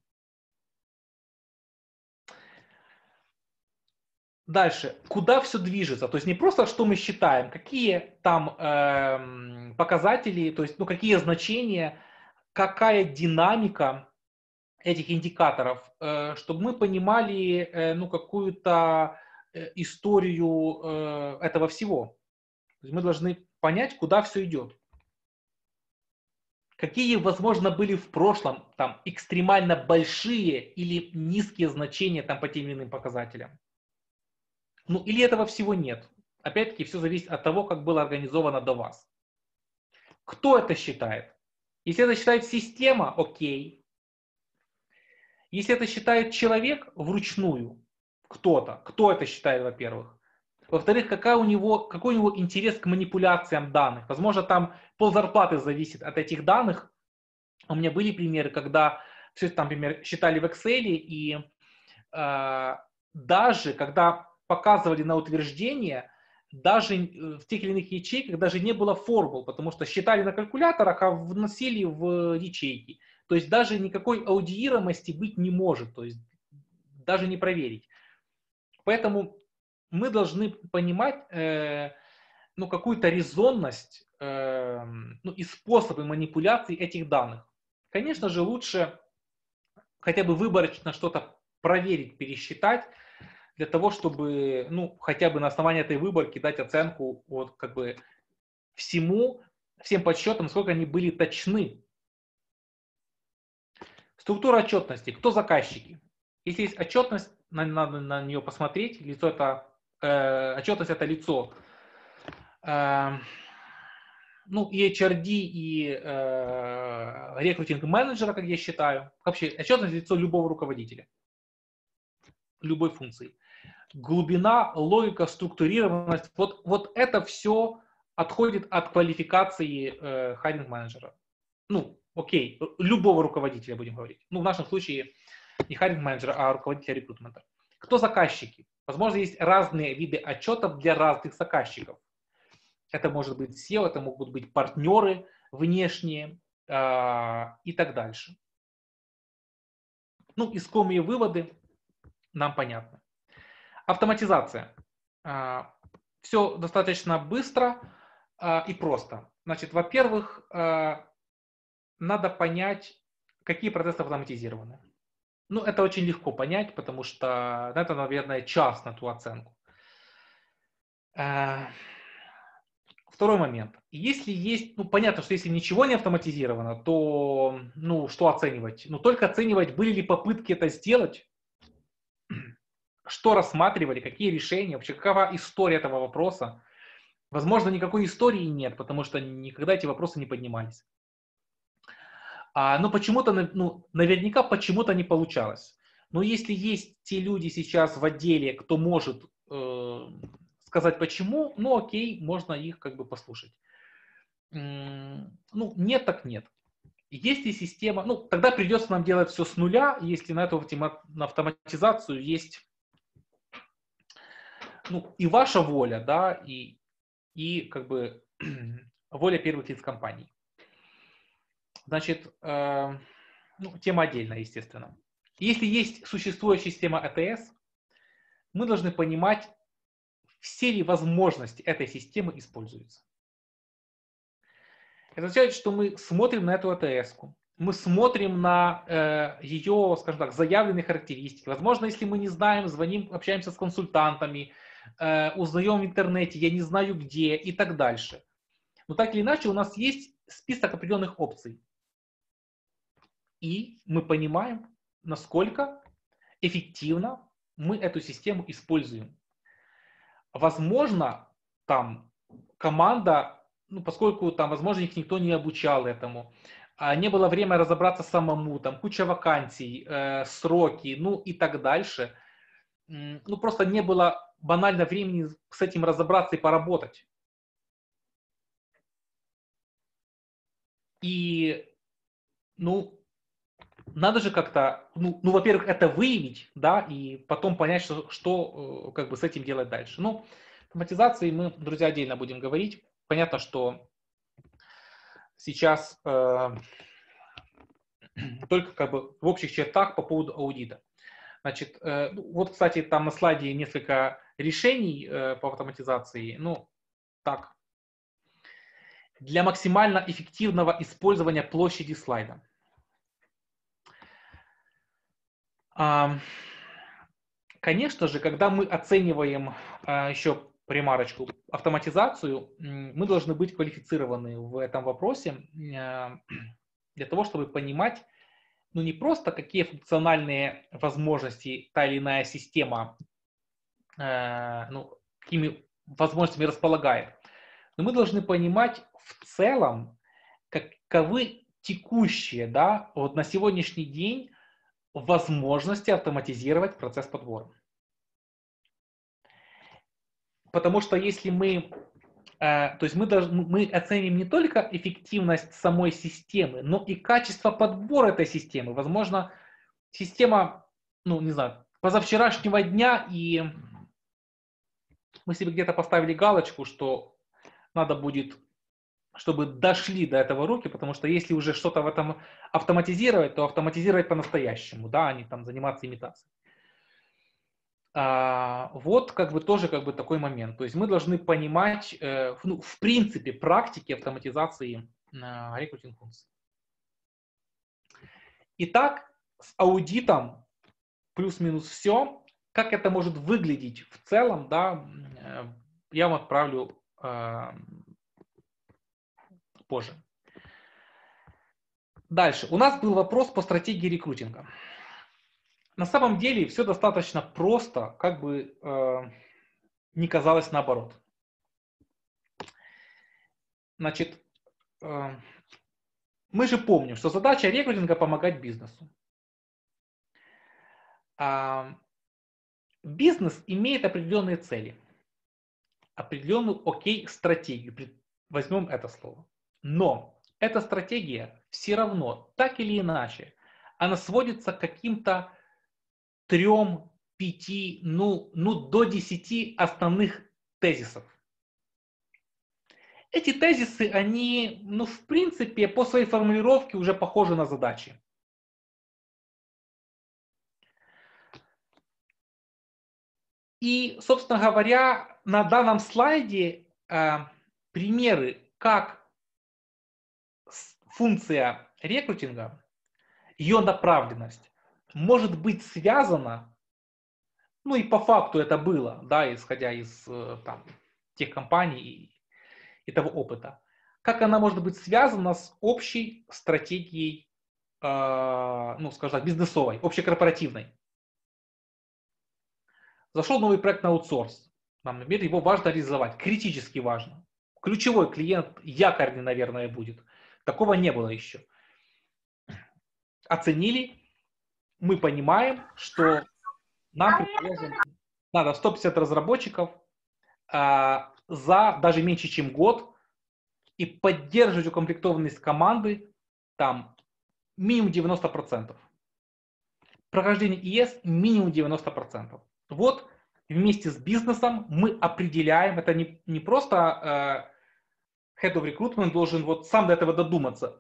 Дальше, куда все движется? То есть не просто, что мы считаем, какие там э, показатели, то есть ну, какие значения, какая динамика этих индикаторов, э, чтобы мы понимали э, ну, какую-то э, историю э, этого всего. То есть мы должны понять, куда все идет. Какие, возможно, были в прошлом там экстремально большие или низкие значения там по тем или иным показателям. Ну или этого всего нет. Опять-таки все зависит от того, как было организовано до вас. Кто это считает? Если это считает система, окей. Если это считает человек вручную, кто-то, кто это считает, во-первых. Во-вторых, какая у него, какой у него интерес к манипуляциям данных. Возможно, там ползарплаты зависит от этих данных. У меня были примеры, когда все это, там, например, считали в Excel, и э, даже когда показывали на утверждение, даже в тех или иных ячейках даже не было формул, потому что считали на калькуляторах, а вносили в ячейки. То есть даже никакой аудиируемости быть не может, то есть даже не проверить. Поэтому мы должны понимать э, ну, какую-то резонность э, ну, и способы манипуляции этих данных. Конечно же, лучше хотя бы выборочно что-то проверить, пересчитать, для того, чтобы ну, хотя бы на основании этой выборки дать оценку вот, как бы, всему, всем подсчетам, насколько они были точны. Структура отчетности. Кто заказчики? Если есть отчетность, надо на нее посмотреть. Лицо это, э, отчетность это лицо. Э, ну, и эйч ар ди, и э, рекрутинг-менеджера, как я считаю. Вообще, отчетность лицо любого руководителя. Любой функции. Глубина, логика, структурированность. Вот, вот это все отходит от квалификации э, хайринг-менеджера. Ну, окей, любого руководителя будем говорить. Ну, в нашем случае не хайринг-менеджера, а руководителя рекрутмента. Кто заказчики? Возможно, есть разные виды отчетов для разных заказчиков. Это может быть сео, это могут быть партнеры внешние э, и так дальше. Ну, искомые выводы нам понятны. Автоматизация. Э, все достаточно быстро э, и просто. Значит, во-первых, э, надо понять, какие процессы автоматизированы. Ну, это очень легко понять, потому что это, наверное, час на ту оценку. второй момент. Если есть, ну, понятно, что если ничего не автоматизировано, то, ну, что оценивать? Ну, только оценивать, были ли попытки это сделать, что рассматривали, какие решения, вообще какова история этого вопроса. Возможно, никакой истории нет, потому что никогда эти вопросы не поднимались. А, но почему-то, ну, наверняка почему-то не получалось. Но если есть те люди сейчас в отделе, кто может э, сказать почему, ну окей, можно их как бы послушать. М, ну, нет, так нет. Есть ли система, ну, тогда придется нам делать все с нуля, если на эту на автоматизацию есть, ну, и ваша воля, да, и, и как бы воля первых лиц компаний. Значит, э, ну, тема отдельная, естественно. Если есть существующая система эй ти эс, мы должны понимать, все ли возможности этой системы используются. Это означает, что мы смотрим на эту эй ти эс-ку, мы смотрим на э, ее, скажем так, заявленные характеристики. Возможно, если мы не знаем, звоним, общаемся с консультантами, э, узнаем в интернете, я не знаю где и так дальше. Но так или иначе у нас есть список определенных опций. И мы понимаем, насколько эффективно мы эту систему используем. Возможно, там команда, ну, поскольку там, возможно, их никто не обучал этому, а не было времени разобраться самому, там куча вакансий, э, сроки, ну и так дальше. Ну, просто не было банально времени с этим разобраться и поработать. И, ну, надо же как-то, ну, ну, во-первых, это выявить, да, и потом понять, что, что как бы с этим делать дальше. Ну, автоматизации мы, друзья, отдельно будем говорить. Понятно, что сейчас э, только как бы в общих чертах по поводу аудита. Значит, э, вот, кстати, там на слайде несколько решений э, по автоматизации. Ну, так. Для максимально эффективного использования площади слайда. Конечно же, когда мы оцениваем, еще ремарочку, автоматизацию, мы должны быть квалифицированы в этом вопросе для того, чтобы понимать, ну не просто какие функциональные возможности та или иная система, ну, какими возможностями располагает, но мы должны понимать в целом, каковы текущие, да, вот на сегодняшний день возможности автоматизировать процесс подбора. Потому что если мы, э, то есть мы, должны, мы оценим не только эффективность самой системы, но и качество подбора этой системы. Возможно, система, ну не знаю, позавчерашнего дня, и мы себе где-то поставили галочку, что надо будет, чтобы дошли до этого руки, потому что если уже что-то в этом автоматизировать, то автоматизировать по-настоящему, да, а не там заниматься имитацией. А, вот как бы тоже как бы такой момент. То есть мы должны понимать, э, ну, в принципе, практики автоматизации э, рекрутинг функций. Итак, с аудитом плюс-минус все. Как это может выглядеть в целом, да, э, я вам отправлю э, позже. Дальше. У нас был вопрос по стратегии рекрутинга. На самом деле все достаточно просто, как бы э, не казалось наоборот. Значит, э, мы же помним, что задача рекрутинга – помогать бизнесу. А бизнес имеет определенные цели, определенную, окей, стратегию. Возьмем это слово. Но эта стратегия все равно, так или иначе, она сводится к каким-то трем, пяти, ну, ну до десяти основных тезисов. Эти тезисы, они, ну, в принципе, по своей формулировке уже похожи на задачи. И, собственно говоря, на данном слайде э, примеры, как функция рекрутинга, ее направленность может быть связана, ну и по факту это было, да, исходя из э, там, тех компаний этого опыта, как она может быть связана с общей стратегией, э, ну, скажем так, бизнесовой, общекорпоративной. Зашел новый проект на аутсорс. Нам, например, его важно реализовать, критически важно. Ключевой клиент, якорный, наверное, будет. Такого не было еще. Оценили, мы понимаем, что нам, предположим, надо сто пятьдесят разработчиков а, за даже меньше, чем год, и поддерживать укомплектованность команды там минимум девяносто процентов. Прохождение и эс минимум девяносто процентов. Вот вместе с бизнесом мы определяем, это не, не просто э, Head of Recruitment должен вот сам до этого додуматься.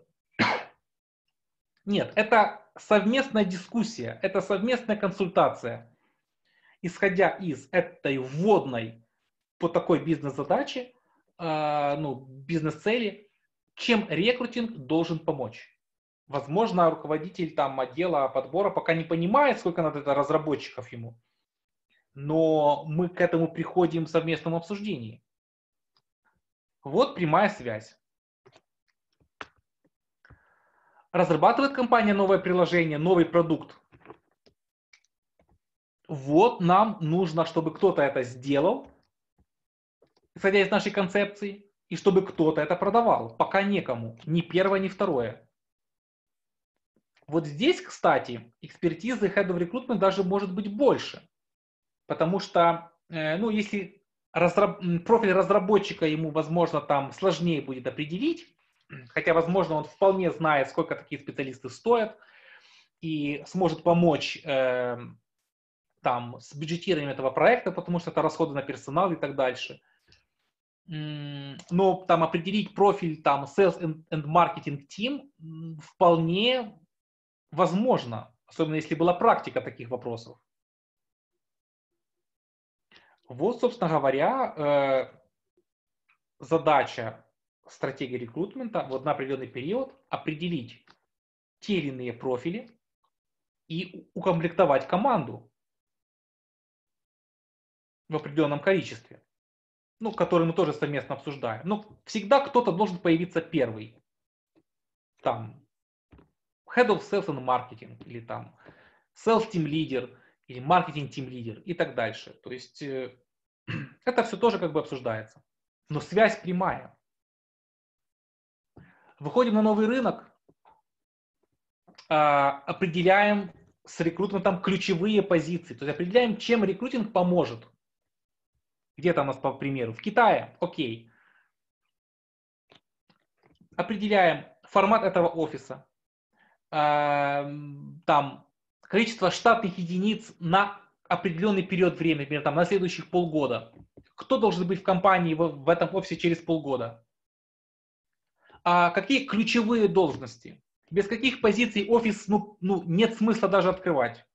Нет, это совместная дискуссия, это совместная консультация. Исходя из этой вводной по такой бизнес-задаче, э, ну, бизнес-цели, чем рекрутинг должен помочь. Возможно, руководитель там отдела подбора пока не понимает, сколько надо это разработчиков ему. Но мы к этому приходим в совместном обсуждении. Вот прямая связь. Разрабатывает компания новое приложение, новый продукт. Вот нам нужно, чтобы кто-то это сделал, исходя из нашей концепции, и чтобы кто-то это продавал. Пока некому. Ни первое, ни второе. Вот здесь, кстати, экспертизы Head of Recruitment даже может быть больше. Потому что, ну, если разраб... профиль разработчика ему, возможно, там сложнее будет определить, хотя, возможно, он вполне знает, сколько такие специалисты стоят, и сможет помочь э, там, с бюджетированием этого проекта, потому что это расходы на персонал и так дальше. Но там определить профиль там, Sales and Marketing Team вполне возможно, особенно если была практика таких вопросов. Вот, собственно говоря, э, задача стратегии рекрутмента вот на определенный период определить те или иные профили и укомплектовать команду в определенном количестве, ну, который мы тоже совместно обсуждаем. Но всегда кто-то должен появиться первый. Там Head of Sales and Marketing, или там Sales Team Leader, или Marketing Team Leader и так дальше. То есть э, это все тоже как бы обсуждается. Но связь прямая. Выходим на новый рынок, э, определяем с рекрутментом ключевые позиции. То есть определяем, чем рекрутинг поможет. Где там у нас, по примеру? В Китае. Окей. Определяем формат этого офиса. Там количество штатных единиц на определенный период времени, например, там, на следующих полгода. Кто должен быть в компании в, в этом офисе через полгода? А какие ключевые должности? Без каких позиций офис ну, ну, нет смысла даже открывать?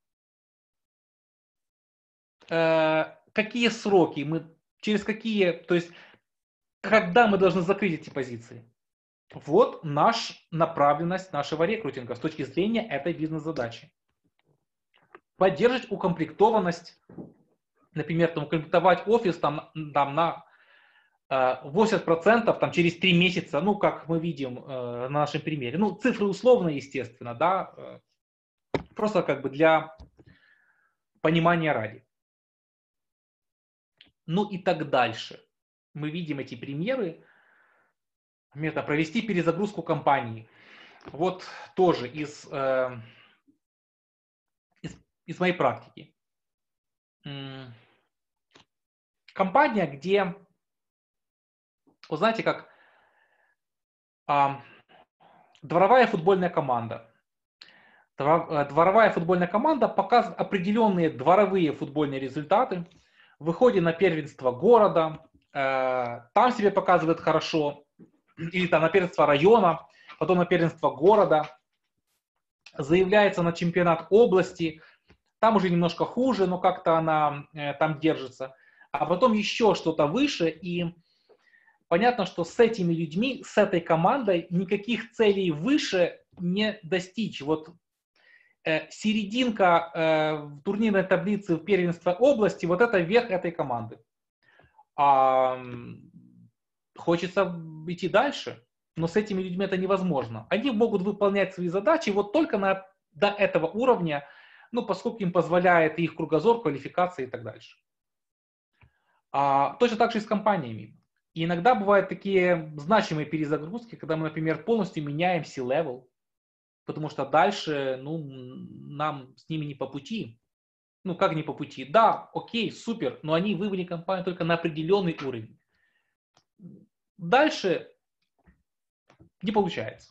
Э, какие сроки? Мы, через какие, то есть, когда мы должны закрыть эти позиции? Вот наша направленность нашего рекрутинга с точки зрения этой бизнес-задачи. Поддерживать укомплектованность, например, там, укомплектовать офис там, там, на э, восемьдесят процентов там, через три месяца, ну, как мы видим э, на нашем примере. Ну, цифры условно, естественно, да, э, просто как бы для понимания ради. Ну и так дальше. Мы видим эти примеры. Например, провести перезагрузку компании. Вот тоже из, э, из, из моей практики. Компания, где, вы знаете, как э, дворовая футбольная команда. Дворовая футбольная команда показывает определенные дворовые футбольные результаты, выходит на первенство города, э, там себе показывает хорошо, или там на первенство района, потом на первенство города, заявляется на чемпионат области, там уже немножко хуже, но как-то она э, там держится, а потом еще что-то выше, и понятно, что с этими людьми, с этой командой никаких целей выше не достичь. Вот э, серединка э, в турнирной таблице в первенстве области, вот это верх этой команды. А, хочется идти дальше, но с этими людьми это невозможно. Они могут выполнять свои задачи вот только на, до этого уровня, ну, поскольку им позволяет их кругозор, квалификация и так дальше. А, точно так же и с компаниями. И иногда бывают такие значимые перезагрузки, когда мы, например, полностью меняем C-level, потому что дальше, ну, нам с ними не по пути. Ну, как не по пути? Да, окей, супер, но они вывели компанию только на определенный уровень. Дальше не получается.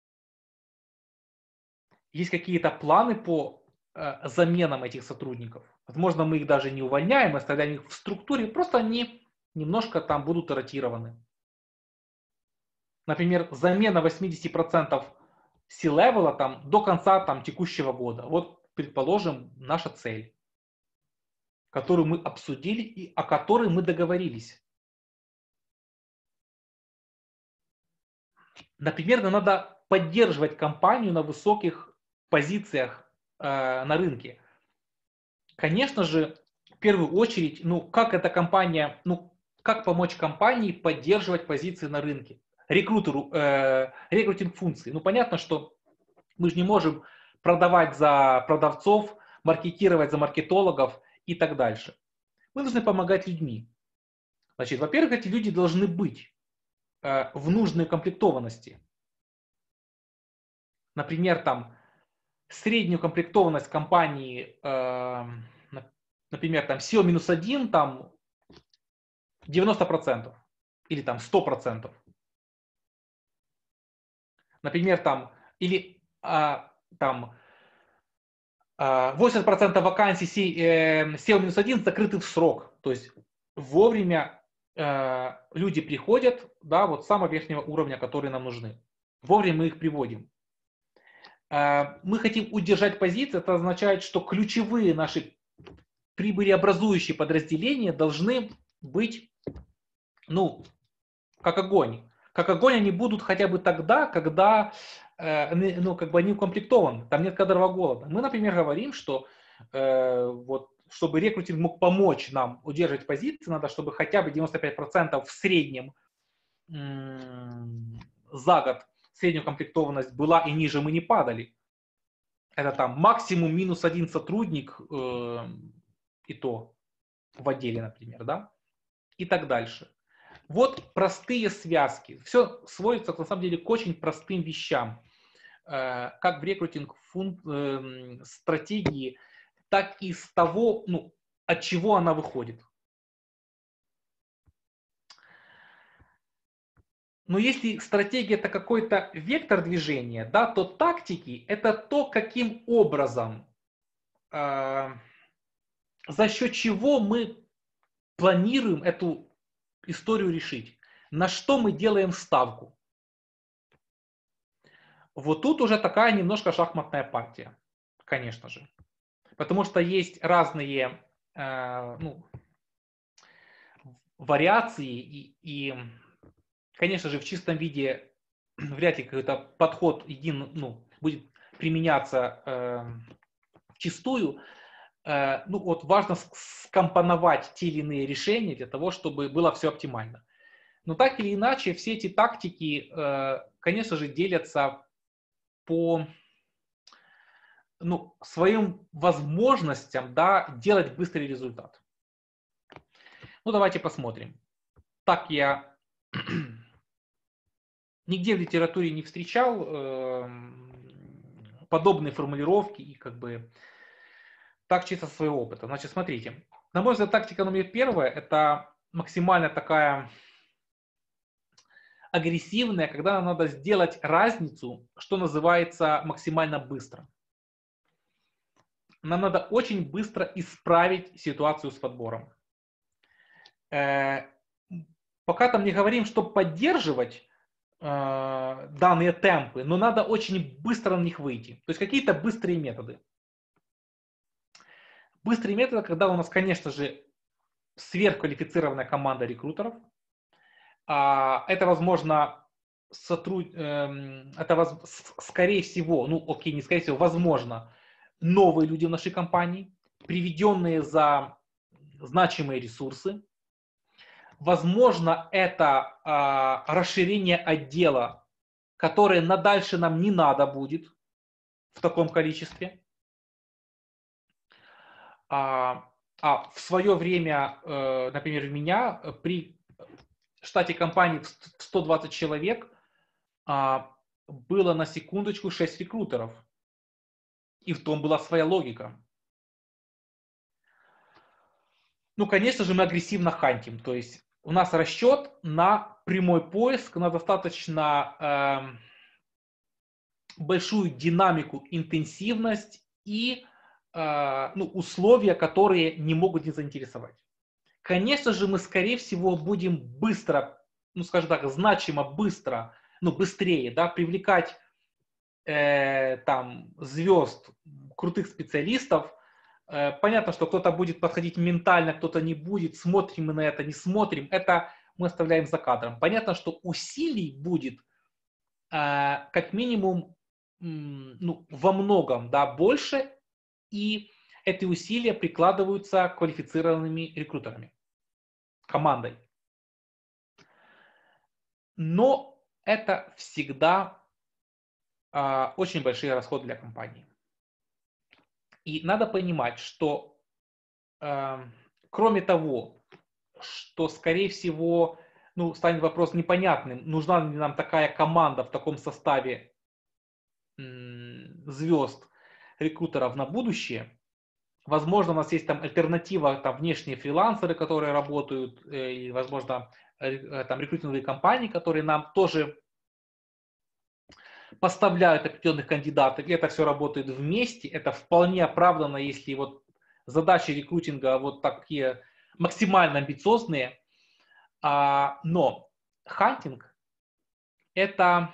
Есть какие-то планы по э, заменам этих сотрудников. Возможно, мы их даже не увольняем, оставляем их в структуре, просто они немножко там будут ротированы. Например, замена восемьдесят процентов C-level там, до конца там, текущего года. Вот, предположим, наша цель, которую мы обсудили и о которой мы договорились. Например, нам надо поддерживать компанию на высоких позициях э, на рынке. Конечно же, в первую очередь, ну, как эта компания, ну, как помочь компании поддерживать позиции на рынке? Рекрутеру, э, рекрутинг функции. Ну, понятно, что мы же не можем продавать за продавцов, маркетировать за маркетологов и так дальше. Мы должны помогать людьми. Значит, во-первых, эти люди должны быть э, в нужной комплектованности. Например, там, среднюю комплектованность компании, э, например, там си и о минус один, там девяносто процентов или там сто процентов. Например, там, или а, там а, восемьдесят процентов вакансий си и о минус один закрыты в срок. То есть вовремя э, люди приходят, да, вот с самого верхнего уровня, которые нам нужны. Вовремя мы их приводим. Мы хотим удержать позиции, это означает, что ключевые наши прибылеобразующие подразделения должны быть, ну, как огонь. Как огонь они будут хотя бы тогда, когда, ну, как бы они укомплектованы, там нет кадрового голода. Мы, например, говорим, что э, вот, чтобы рекрутинг мог помочь нам удерживать позиции, надо, чтобы хотя бы девяносто пять процентов в среднем м- за год средняя комплектованность была и ниже мы не падали. Это там максимум минус один сотрудник, э, и то в отделе, например, да, и так дальше. Вот простые связки. Все сводится, на самом деле, к очень простым вещам. Э, как в рекрутинг функ, э, стратегии, так и с того, ну, от чего она выходит. Но если стратегия это какой-то вектор движения, да, то тактики это то, каким образом, э, за счет чего мы планируем эту историю решить, на что мы делаем ставку. Вот тут уже такая немножко шахматная партия, конечно же. Потому что есть разные э, ну, вариации и, и, конечно же, в чистом виде вряд ли какой-то подход един, ну, будет применяться э, вчистую. Э, ну, вот важно скомпоновать те или иные решения для того, чтобы было все оптимально. Но так или иначе, все эти тактики, э, конечно же, делятся по ну, своим возможностям, да, делать быстрый результат. Ну, давайте посмотрим. Так я нигде в литературе не встречал э, подобные формулировки и как бы так чисто со своего опыта. Значит, смотрите. На мой взгляд, тактика номер первая – это максимально такая агрессивная, когда нам надо сделать разницу, что называется, максимально быстро. Нам надо очень быстро исправить ситуацию с подбором. Э, пока там не говорим, что поддерживать э, данные темпы, но надо очень быстро на них выйти. То есть какие-то быстрые методы. Быстрые методы, когда у нас, конечно же, сверхквалифицированная команда рекрутеров. А, это, возможно, сотруд... э, это, воз... скорее всего, ну окей, не скорее всего, возможно, новые люди в нашей компании, приведенные за значимые ресурсы. Возможно, это а, расширение отдела, которое на дальше нам не надо будет в таком количестве. А, а в свое время, э, например, в меня при штате компании в сто двадцать человек а, было на секундочку шесть рекрутеров. И в том была своя логика. Ну, конечно же, мы агрессивно хантим. То есть у нас расчет на прямой поиск, на достаточно э, большую динамику, интенсивность и э, ну, условия, которые не могут не заинтересовать. Конечно же, мы, скорее всего, будем быстро, ну, скажем так, значимо быстро, ну, быстрее, да, привлекать э, там звезд, крутых специалистов. Э, понятно, что кто-то будет подходить ментально, кто-то не будет. Смотрим мы на это, не смотрим. Это мы оставляем за кадром. Понятно, что усилий будет э, как минимум м, ну, во многом, да, больше, и эти усилия прикладываются квалифицированными рекрутерами, командой. Но это всегда э, очень большие расходы для компании. И надо понимать, что э, кроме того, что, скорее всего, ну, станет вопрос непонятным, нужна ли нам такая команда в таком составе м, звезд, рекрутеров на будущее. Возможно, у нас есть там альтернатива, там внешние фрилансеры, которые работают, э, и, возможно, э, там рекрутинговые компании, которые нам тоже поставляют определенных кандидатов, и это все работает вместе. Это вполне оправдано, если вот задачи рекрутинга вот такие максимально амбициозные. А, но хантинг это,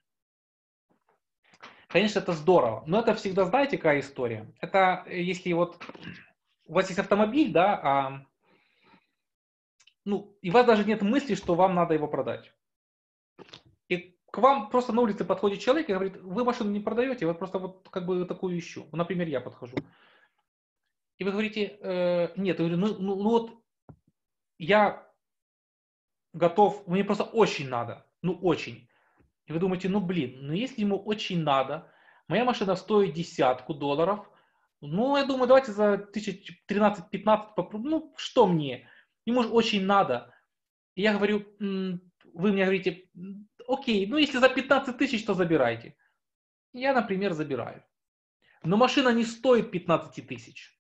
конечно, это здорово, но это всегда, знаете, какая история? Это если вот у вас есть автомобиль, да, а, ну, и у вас даже нет мысли, что вам надо его продать. И к вам просто на улице подходит человек и говорит: вы машину не продаете, вот просто вот как бы такую ищу. Например, я подхожу. И вы говорите: э, нет, я говорю, ну, ну, ну вот я готов, мне просто очень надо, ну очень. И вы думаете: ну блин, ну если ему очень надо, моя машина стоит десятку долларов, ну я думаю, давайте за тысяч тринадцать-пятнадцать попробуем, ну что мне, ему же очень надо. И я говорю, вы мне говорите: окей, ну если за пятнадцать тысяч, то забирайте. Я, например, забираю. Но машина не стоит пятнадцать тысяч.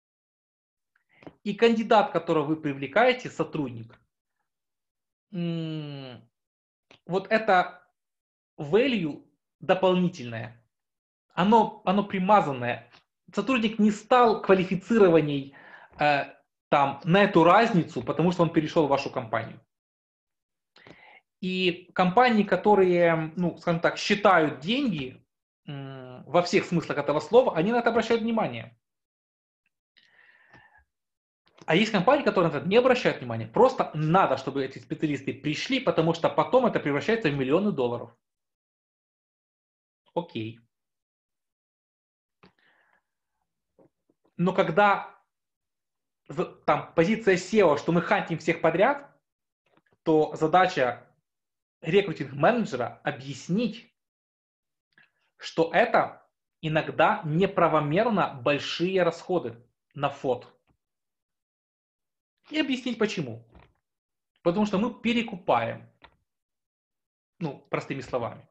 И кандидат, которого вы привлекаете, сотрудник, вот это value дополнительное, оно, оно примазанное. Сотрудник не стал квалифицированней э, там, на эту разницу, потому что он перешел в вашу компанию. И компании, которые, ну, скажем так, считают деньги э, во всех смыслах этого слова, они на это обращают внимание. А есть компании, которые на это не обращают внимания. Просто надо, чтобы эти специалисты пришли, потому что потом это превращается в миллионы долларов. Окей. Но когда там позиция сео, что мы хантим всех подряд, то задача рекрутинг-менеджера объяснить, что это иногда неправомерно большие расходы на фот. И объяснить почему. Потому что мы перекупаем. Ну, простыми словами.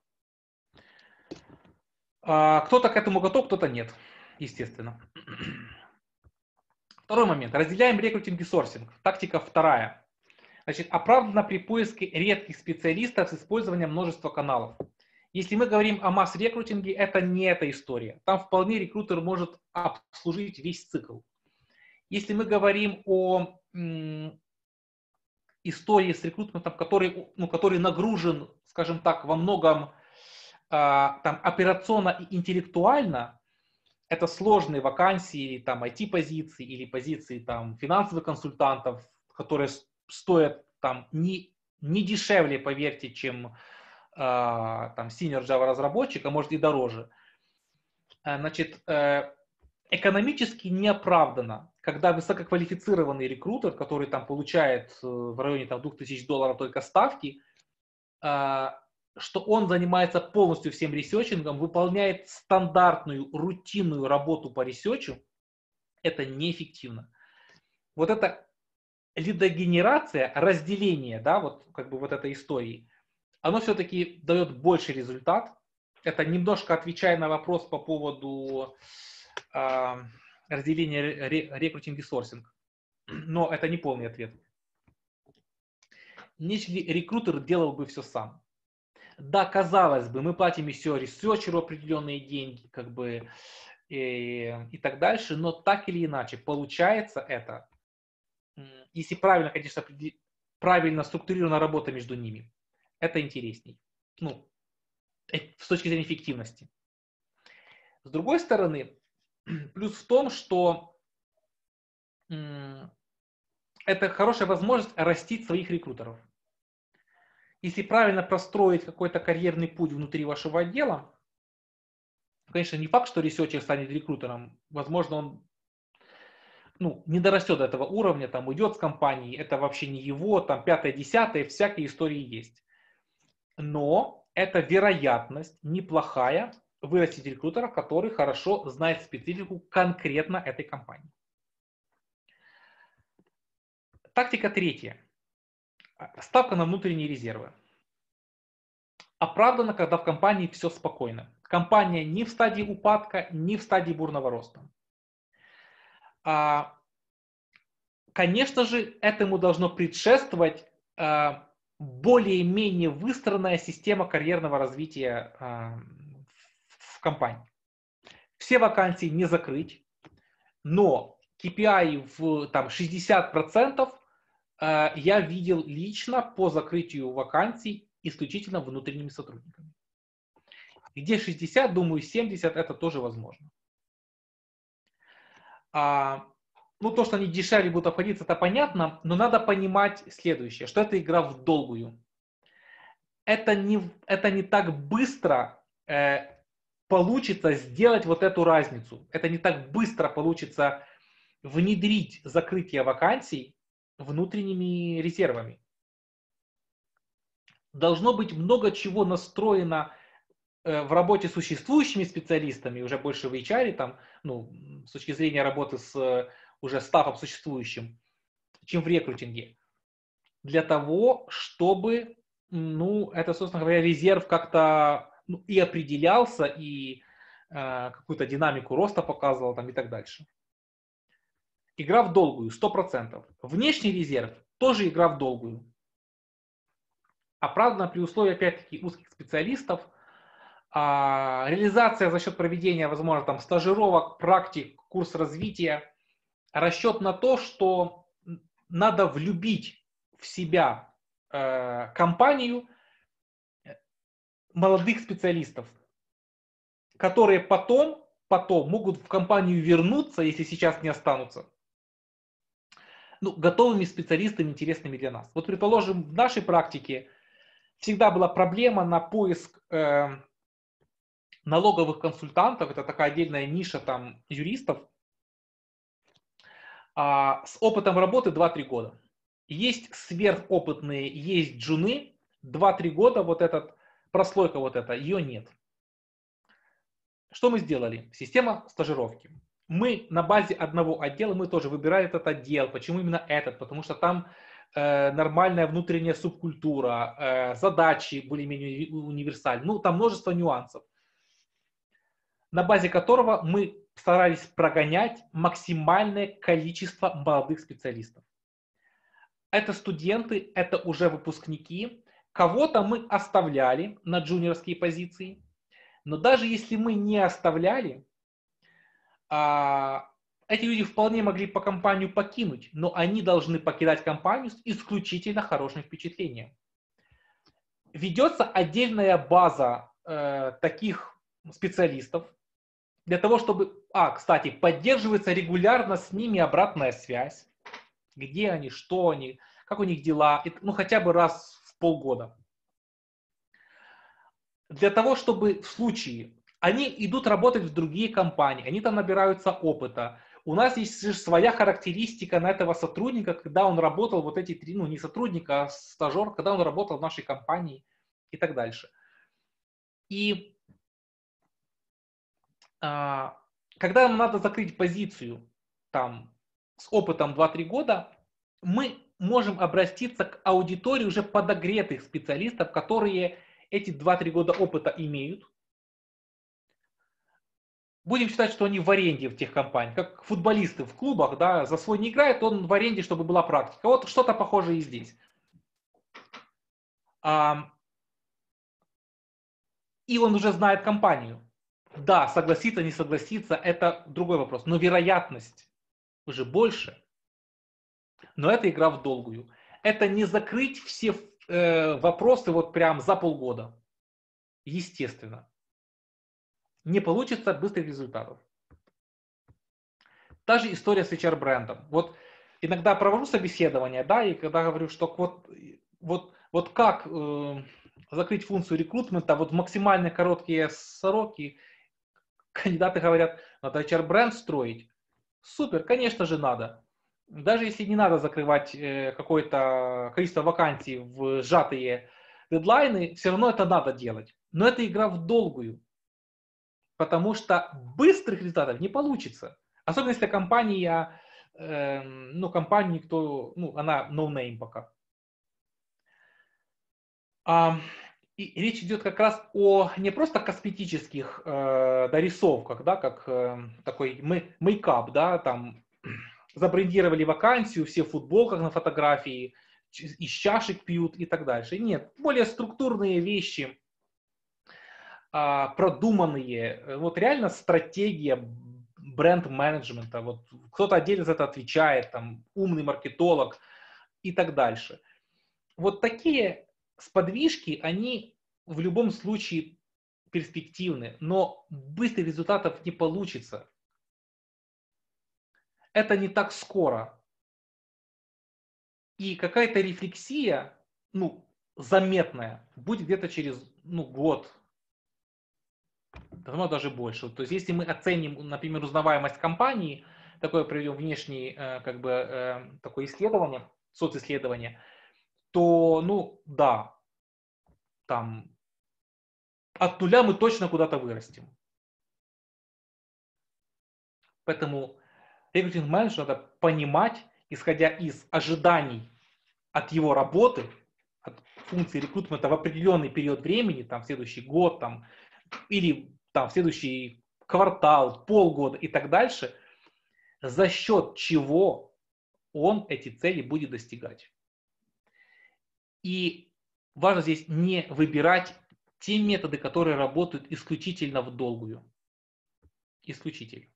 Кто-то к этому готов, кто-то нет. Естественно. Второй момент. Разделяем рекрутинг и сорсинг. Тактика вторая. Значит, оправдано при поиске редких специалистов с использованием множества каналов. Если мы говорим о масс-рекрутинге, это не эта история. Там вполне рекрутер может обслужить весь цикл. Если мы говорим о м, истории с рекрутментом, который, ну, который нагружен, скажем так, во многом а, там, операционно и интеллектуально, это сложные вакансии, там, ай ти-позиции или позиции там, финансовых консультантов, которые стоят там, не, не дешевле, поверьте, чем Uh, там senior Java разработчик, а может и дороже. Uh, значит, uh, экономически неоправданно когда высококвалифицированный рекрутер, который там получает в районе там, двух тысяч долларов только ставки, что он занимается полностью всем ресерчингом, выполняет стандартную, рутинную работу по ресерчу, это неэффективно. Вот эта лидогенерация, разделение, да, вот как бы вот этой истории, оно все-таки дает больший результат. Это немножко отвечая на вопрос по поводу э, разделения рекрутинг и сорсинг. Но это не полный ответ. Если рекрутер делал бы все сам. Да, казалось бы, мы платим еще ресерчеру определенные деньги, как бы, и, и так дальше, но так или иначе, получается это, если правильно, конечно, правильно структурирована работа между ними, это интересней. Ну, с точки зрения эффективности. С другой стороны, плюс в том, что это хорошая возможность растить своих рекрутеров. Если правильно простроить какой-то карьерный путь внутри вашего отдела, конечно, не факт, что ресерчер станет рекрутером. Возможно, он ну, не дорастет до этого уровня, там уйдет с компании, это вообще не его, там пятое, десятое, всякие истории есть. Но это вероятность неплохая вырастить рекрутера, который хорошо знает специфику конкретно этой компании. Тактика третья. Ставка на внутренние резервы. Оправдано, когда в компании все спокойно. Компания не в стадии упадка, не в стадии бурного роста. Конечно же, этому должно предшествовать более-менее выстроенная система карьерного развития в компании. Все вакансии не закрыть, но кей пи ай в там, шестьдесят процентов я видел лично по закрытию вакансий исключительно внутренними сотрудниками. Где шестьдесят, думаю, семьдесят это тоже возможно. А, ну, то, что они дешевле будут обходиться, это понятно, но надо понимать следующее, что это игра в долгую. Это не, это не так быстро э, получится сделать вот эту разницу. Это не так быстро получится внедрить закрытие вакансий внутренними резервами. Должно быть много чего настроено э, в работе с существующими специалистами, уже больше в эйч ар, там, ну, с точки зрения работы с э, уже стафом существующим, чем в рекрутинге. Для того, чтобы, ну, это, собственно говоря, резерв как-то ну, и определялся, и э, какую-то динамику роста показывал там, и так дальше. Игра в долгую, сто процентов. Внешний резерв тоже игра в долгую. Оправдано при условии, опять-таки, узких специалистов. А, реализация за счет проведения, возможно, там, стажировок, практик, курс развития. Расчет на то, что надо влюбить в себя э, компанию молодых специалистов, которые потом, потом могут в компанию вернуться, если сейчас не останутся, ну, готовыми специалистами, интересными для нас. Вот, предположим, в нашей практике всегда была проблема на поиск э, налоговых консультантов, это такая отдельная ниша там юристов, а, с опытом работы два-три года. Есть сверхопытные, есть джуны, два-три года вот этот, прослойка вот эта, ее нет. Что мы сделали? Система стажировки. Мы на базе одного отдела, мы тоже выбирали этот отдел. Почему именно этот? Потому что там э, нормальная внутренняя субкультура, э, задачи более-менее универсальны. Ну, там множество нюансов, на базе которого мы старались прогонять максимальное количество молодых специалистов. Это студенты, это уже выпускники. Кого-то мы оставляли на джуниорские позиции. Но даже если мы не оставляли, эти люди вполне могли по компанию покинуть, но они должны покидать компанию с исключительно хорошим впечатлением. Ведется отдельная база э, таких специалистов для того, чтобы, а, кстати, поддерживается регулярно с ними обратная связь, где они, что они, как у них дела, ну хотя бы раз в полгода. Для того, чтобы в случае они идут работать в другие компании, они там набираются опыта, У нас есть же своя характеристика на этого сотрудника, когда он работал, вот эти три, ну не сотрудник, а стажер, когда он работал в нашей компании и так дальше. И а, когда нам надо закрыть позицию там, с опытом два-три года, мы можем обратиться к аудитории уже подогретых специалистов, которые эти два-три года опыта имеют. Будем считать, что они в аренде в тех компаниях, как футболисты в клубах, да, за свой не играет, он в аренде, чтобы была практика. Вот что-то похожее и здесь. А, и он уже знает компанию. Да, согласиться, не согласиться, это другой вопрос. Но вероятность уже больше. Но это игра в долгую. Это не закрыть все э, вопросы вот прям за полгода. Естественно. Не получится быстрых результатов. Та же история с эйч ар-брендом. Вот иногда провожу собеседование, да, и когда говорю, что вот, вот, вот как э, закрыть функцию рекрутмента вот в максимально короткие сроки, кандидаты говорят, надо эйч ар-бренд строить. Супер, конечно же надо. Даже если не надо закрывать э, какое-то количество вакансий в сжатые дедлайны, все равно это надо делать. Но это игра в долгую. Потому что быстрых результатов не получится. Особенно если компания, э, ну, компания никто, ну, она no name пока. А, и речь идет как раз о не просто косметических э, дорисовках, да, как э, такой мейкап, да, там забрендировали вакансию, все в футболках на фотографии, из чашек пьют и так дальше. Нет, более структурные вещи, продуманные, вот реально стратегия бренд-менеджмента, вот кто-то отдельно за это отвечает, там, умный маркетолог и так дальше. Вот такие сподвижки, они в любом случае перспективны, но быстрых результатов не получится. Это не так скоро. И какая-то рефлексия, ну, заметная, будет где-то через, ну, год, давно даже больше. То есть, если мы оценим, например, узнаваемость компании, такое проведем внешнее, как бы, такое исследование, социсследование, то, ну, да, там, от нуля мы точно куда-то вырастем. Поэтому рекрутинг-менеджеру надо понимать, исходя из ожиданий от его работы, от функции рекрутмента в определенный период времени, там, в следующий год, там, или там, в следующий квартал, полгода и так дальше, за счет чего он эти цели будет достигать. И важно здесь не выбирать те методы, которые работают исключительно в долгую. Исключительно.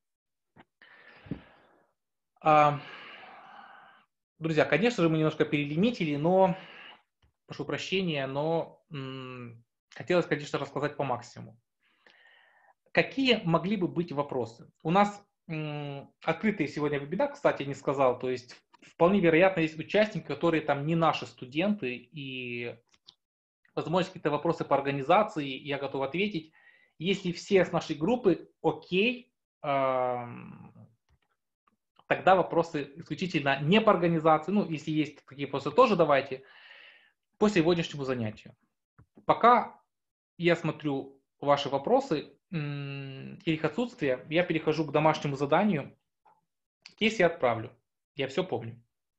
А, друзья, конечно же, мы немножко перелимитили, но, прошу прощения, но м- хотелось, конечно, рассказать по максимуму. Какие могли бы быть вопросы? У нас м- открытый сегодня вебинар, кстати, не сказал, то есть вполне вероятно есть участники, которые там не наши студенты, и, возможно, какие-то вопросы по организации я готов ответить. Если все с нашей группы, окей, эм, тогда вопросы исключительно не по организации. Ну, если есть такие вопросы, тоже давайте по сегодняшнему занятию. Пока я смотрю ваши вопросы или их отсутствие, я перехожу к домашнему заданию. Если я отправлю, я все помню.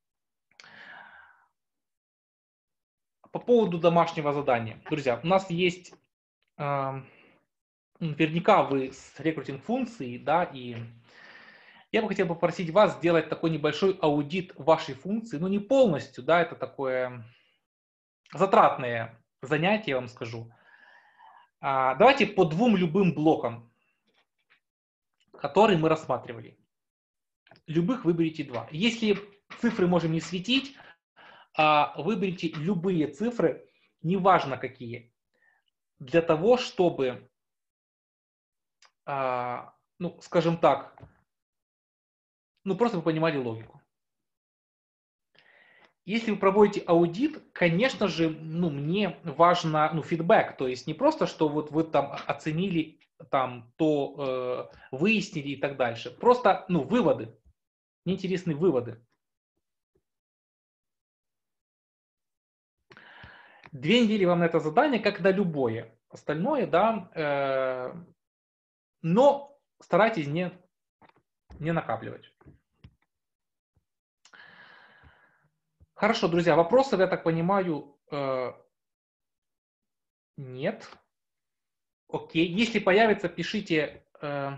По поводу домашнего задания. Друзья, у нас есть, э, наверняка вы с рекрутинг-функцией, да, и я бы хотел попросить вас сделать такой небольшой аудит вашей функции, ну не полностью, да, это такое затратное занятие, я вам скажу. А, давайте по двум любым блокам, которые мы рассматривали. Любых выберите два. Если цифры можем не светить, а выберите любые цифры, неважно какие, для того, чтобы, а, ну, скажем так, ну, просто вы понимали логику. Если вы проводите аудит, конечно же, ну, мне важно, ну, фидбэк, то есть не просто, что вот вы там оценили, там, то э, выяснили и так дальше, просто, ну, выводы. Мне интересны выводы. Две недели вам на это задание, как на любое остальное, да, э, но старайтесь не, не накапливать. Хорошо, друзья, вопросов, я так понимаю, э, нет. Окей, если появится, пишите. Э,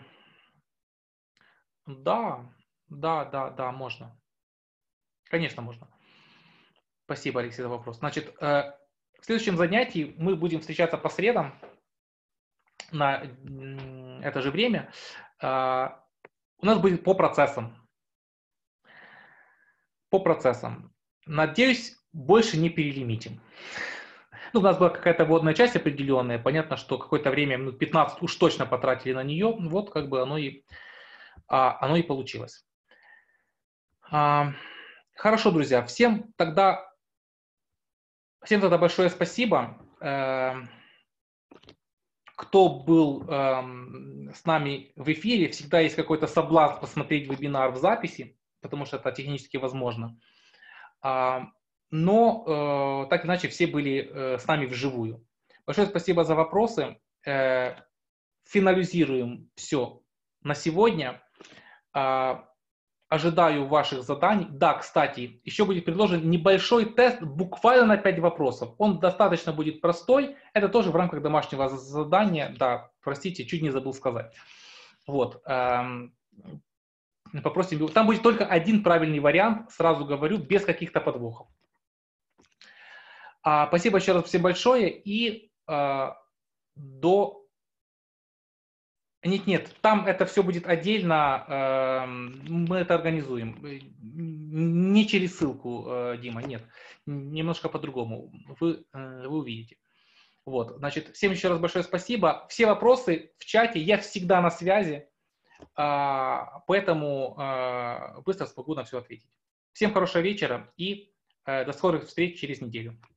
да, да, да, да, можно. Конечно, можно. Спасибо, Алексей, за вопрос. Значит, э, в следующем занятии мы будем встречаться по средам на это же время. Э, у нас будет по процессам. По процессам. Надеюсь, больше не перелимитим. Ну, у нас была какая-то вводная часть определенная. Понятно, что какое-то время, минут пятнадцать уж точно потратили на нее. Вот как бы оно и, а, оно и получилось. А, хорошо, друзья. Всем тогда, всем тогда большое спасибо. Э, кто был э, с нами в эфире, всегда есть какой-то соблазн посмотреть вебинар в записи, потому что это технически возможно. А, но э, так или иначе все были э, с нами вживую. Большое спасибо за вопросы. Э, финализируем все на сегодня. Э, ожидаю ваших заданий. Да, кстати, еще будет предложен небольшой тест, буквально на пять вопросов. Он достаточно будет простой. Это тоже в рамках домашнего задания. Да, простите, чуть не забыл сказать. Вот. Э, попросим. Там будет только один правильный вариант, сразу говорю, без каких-то подвохов. А, спасибо еще раз всем большое и а, до... Нет, нет, там это все будет отдельно, э, мы это организуем. Не через ссылку, э, Дима, нет, немножко по-другому, вы, э, вы увидите. Вот, значит, всем еще раз большое спасибо. Все вопросы в чате, я всегда на связи, э, поэтому э, быстро смогу на все ответить. Всем хорошего вечера и э, до скорых встреч через неделю.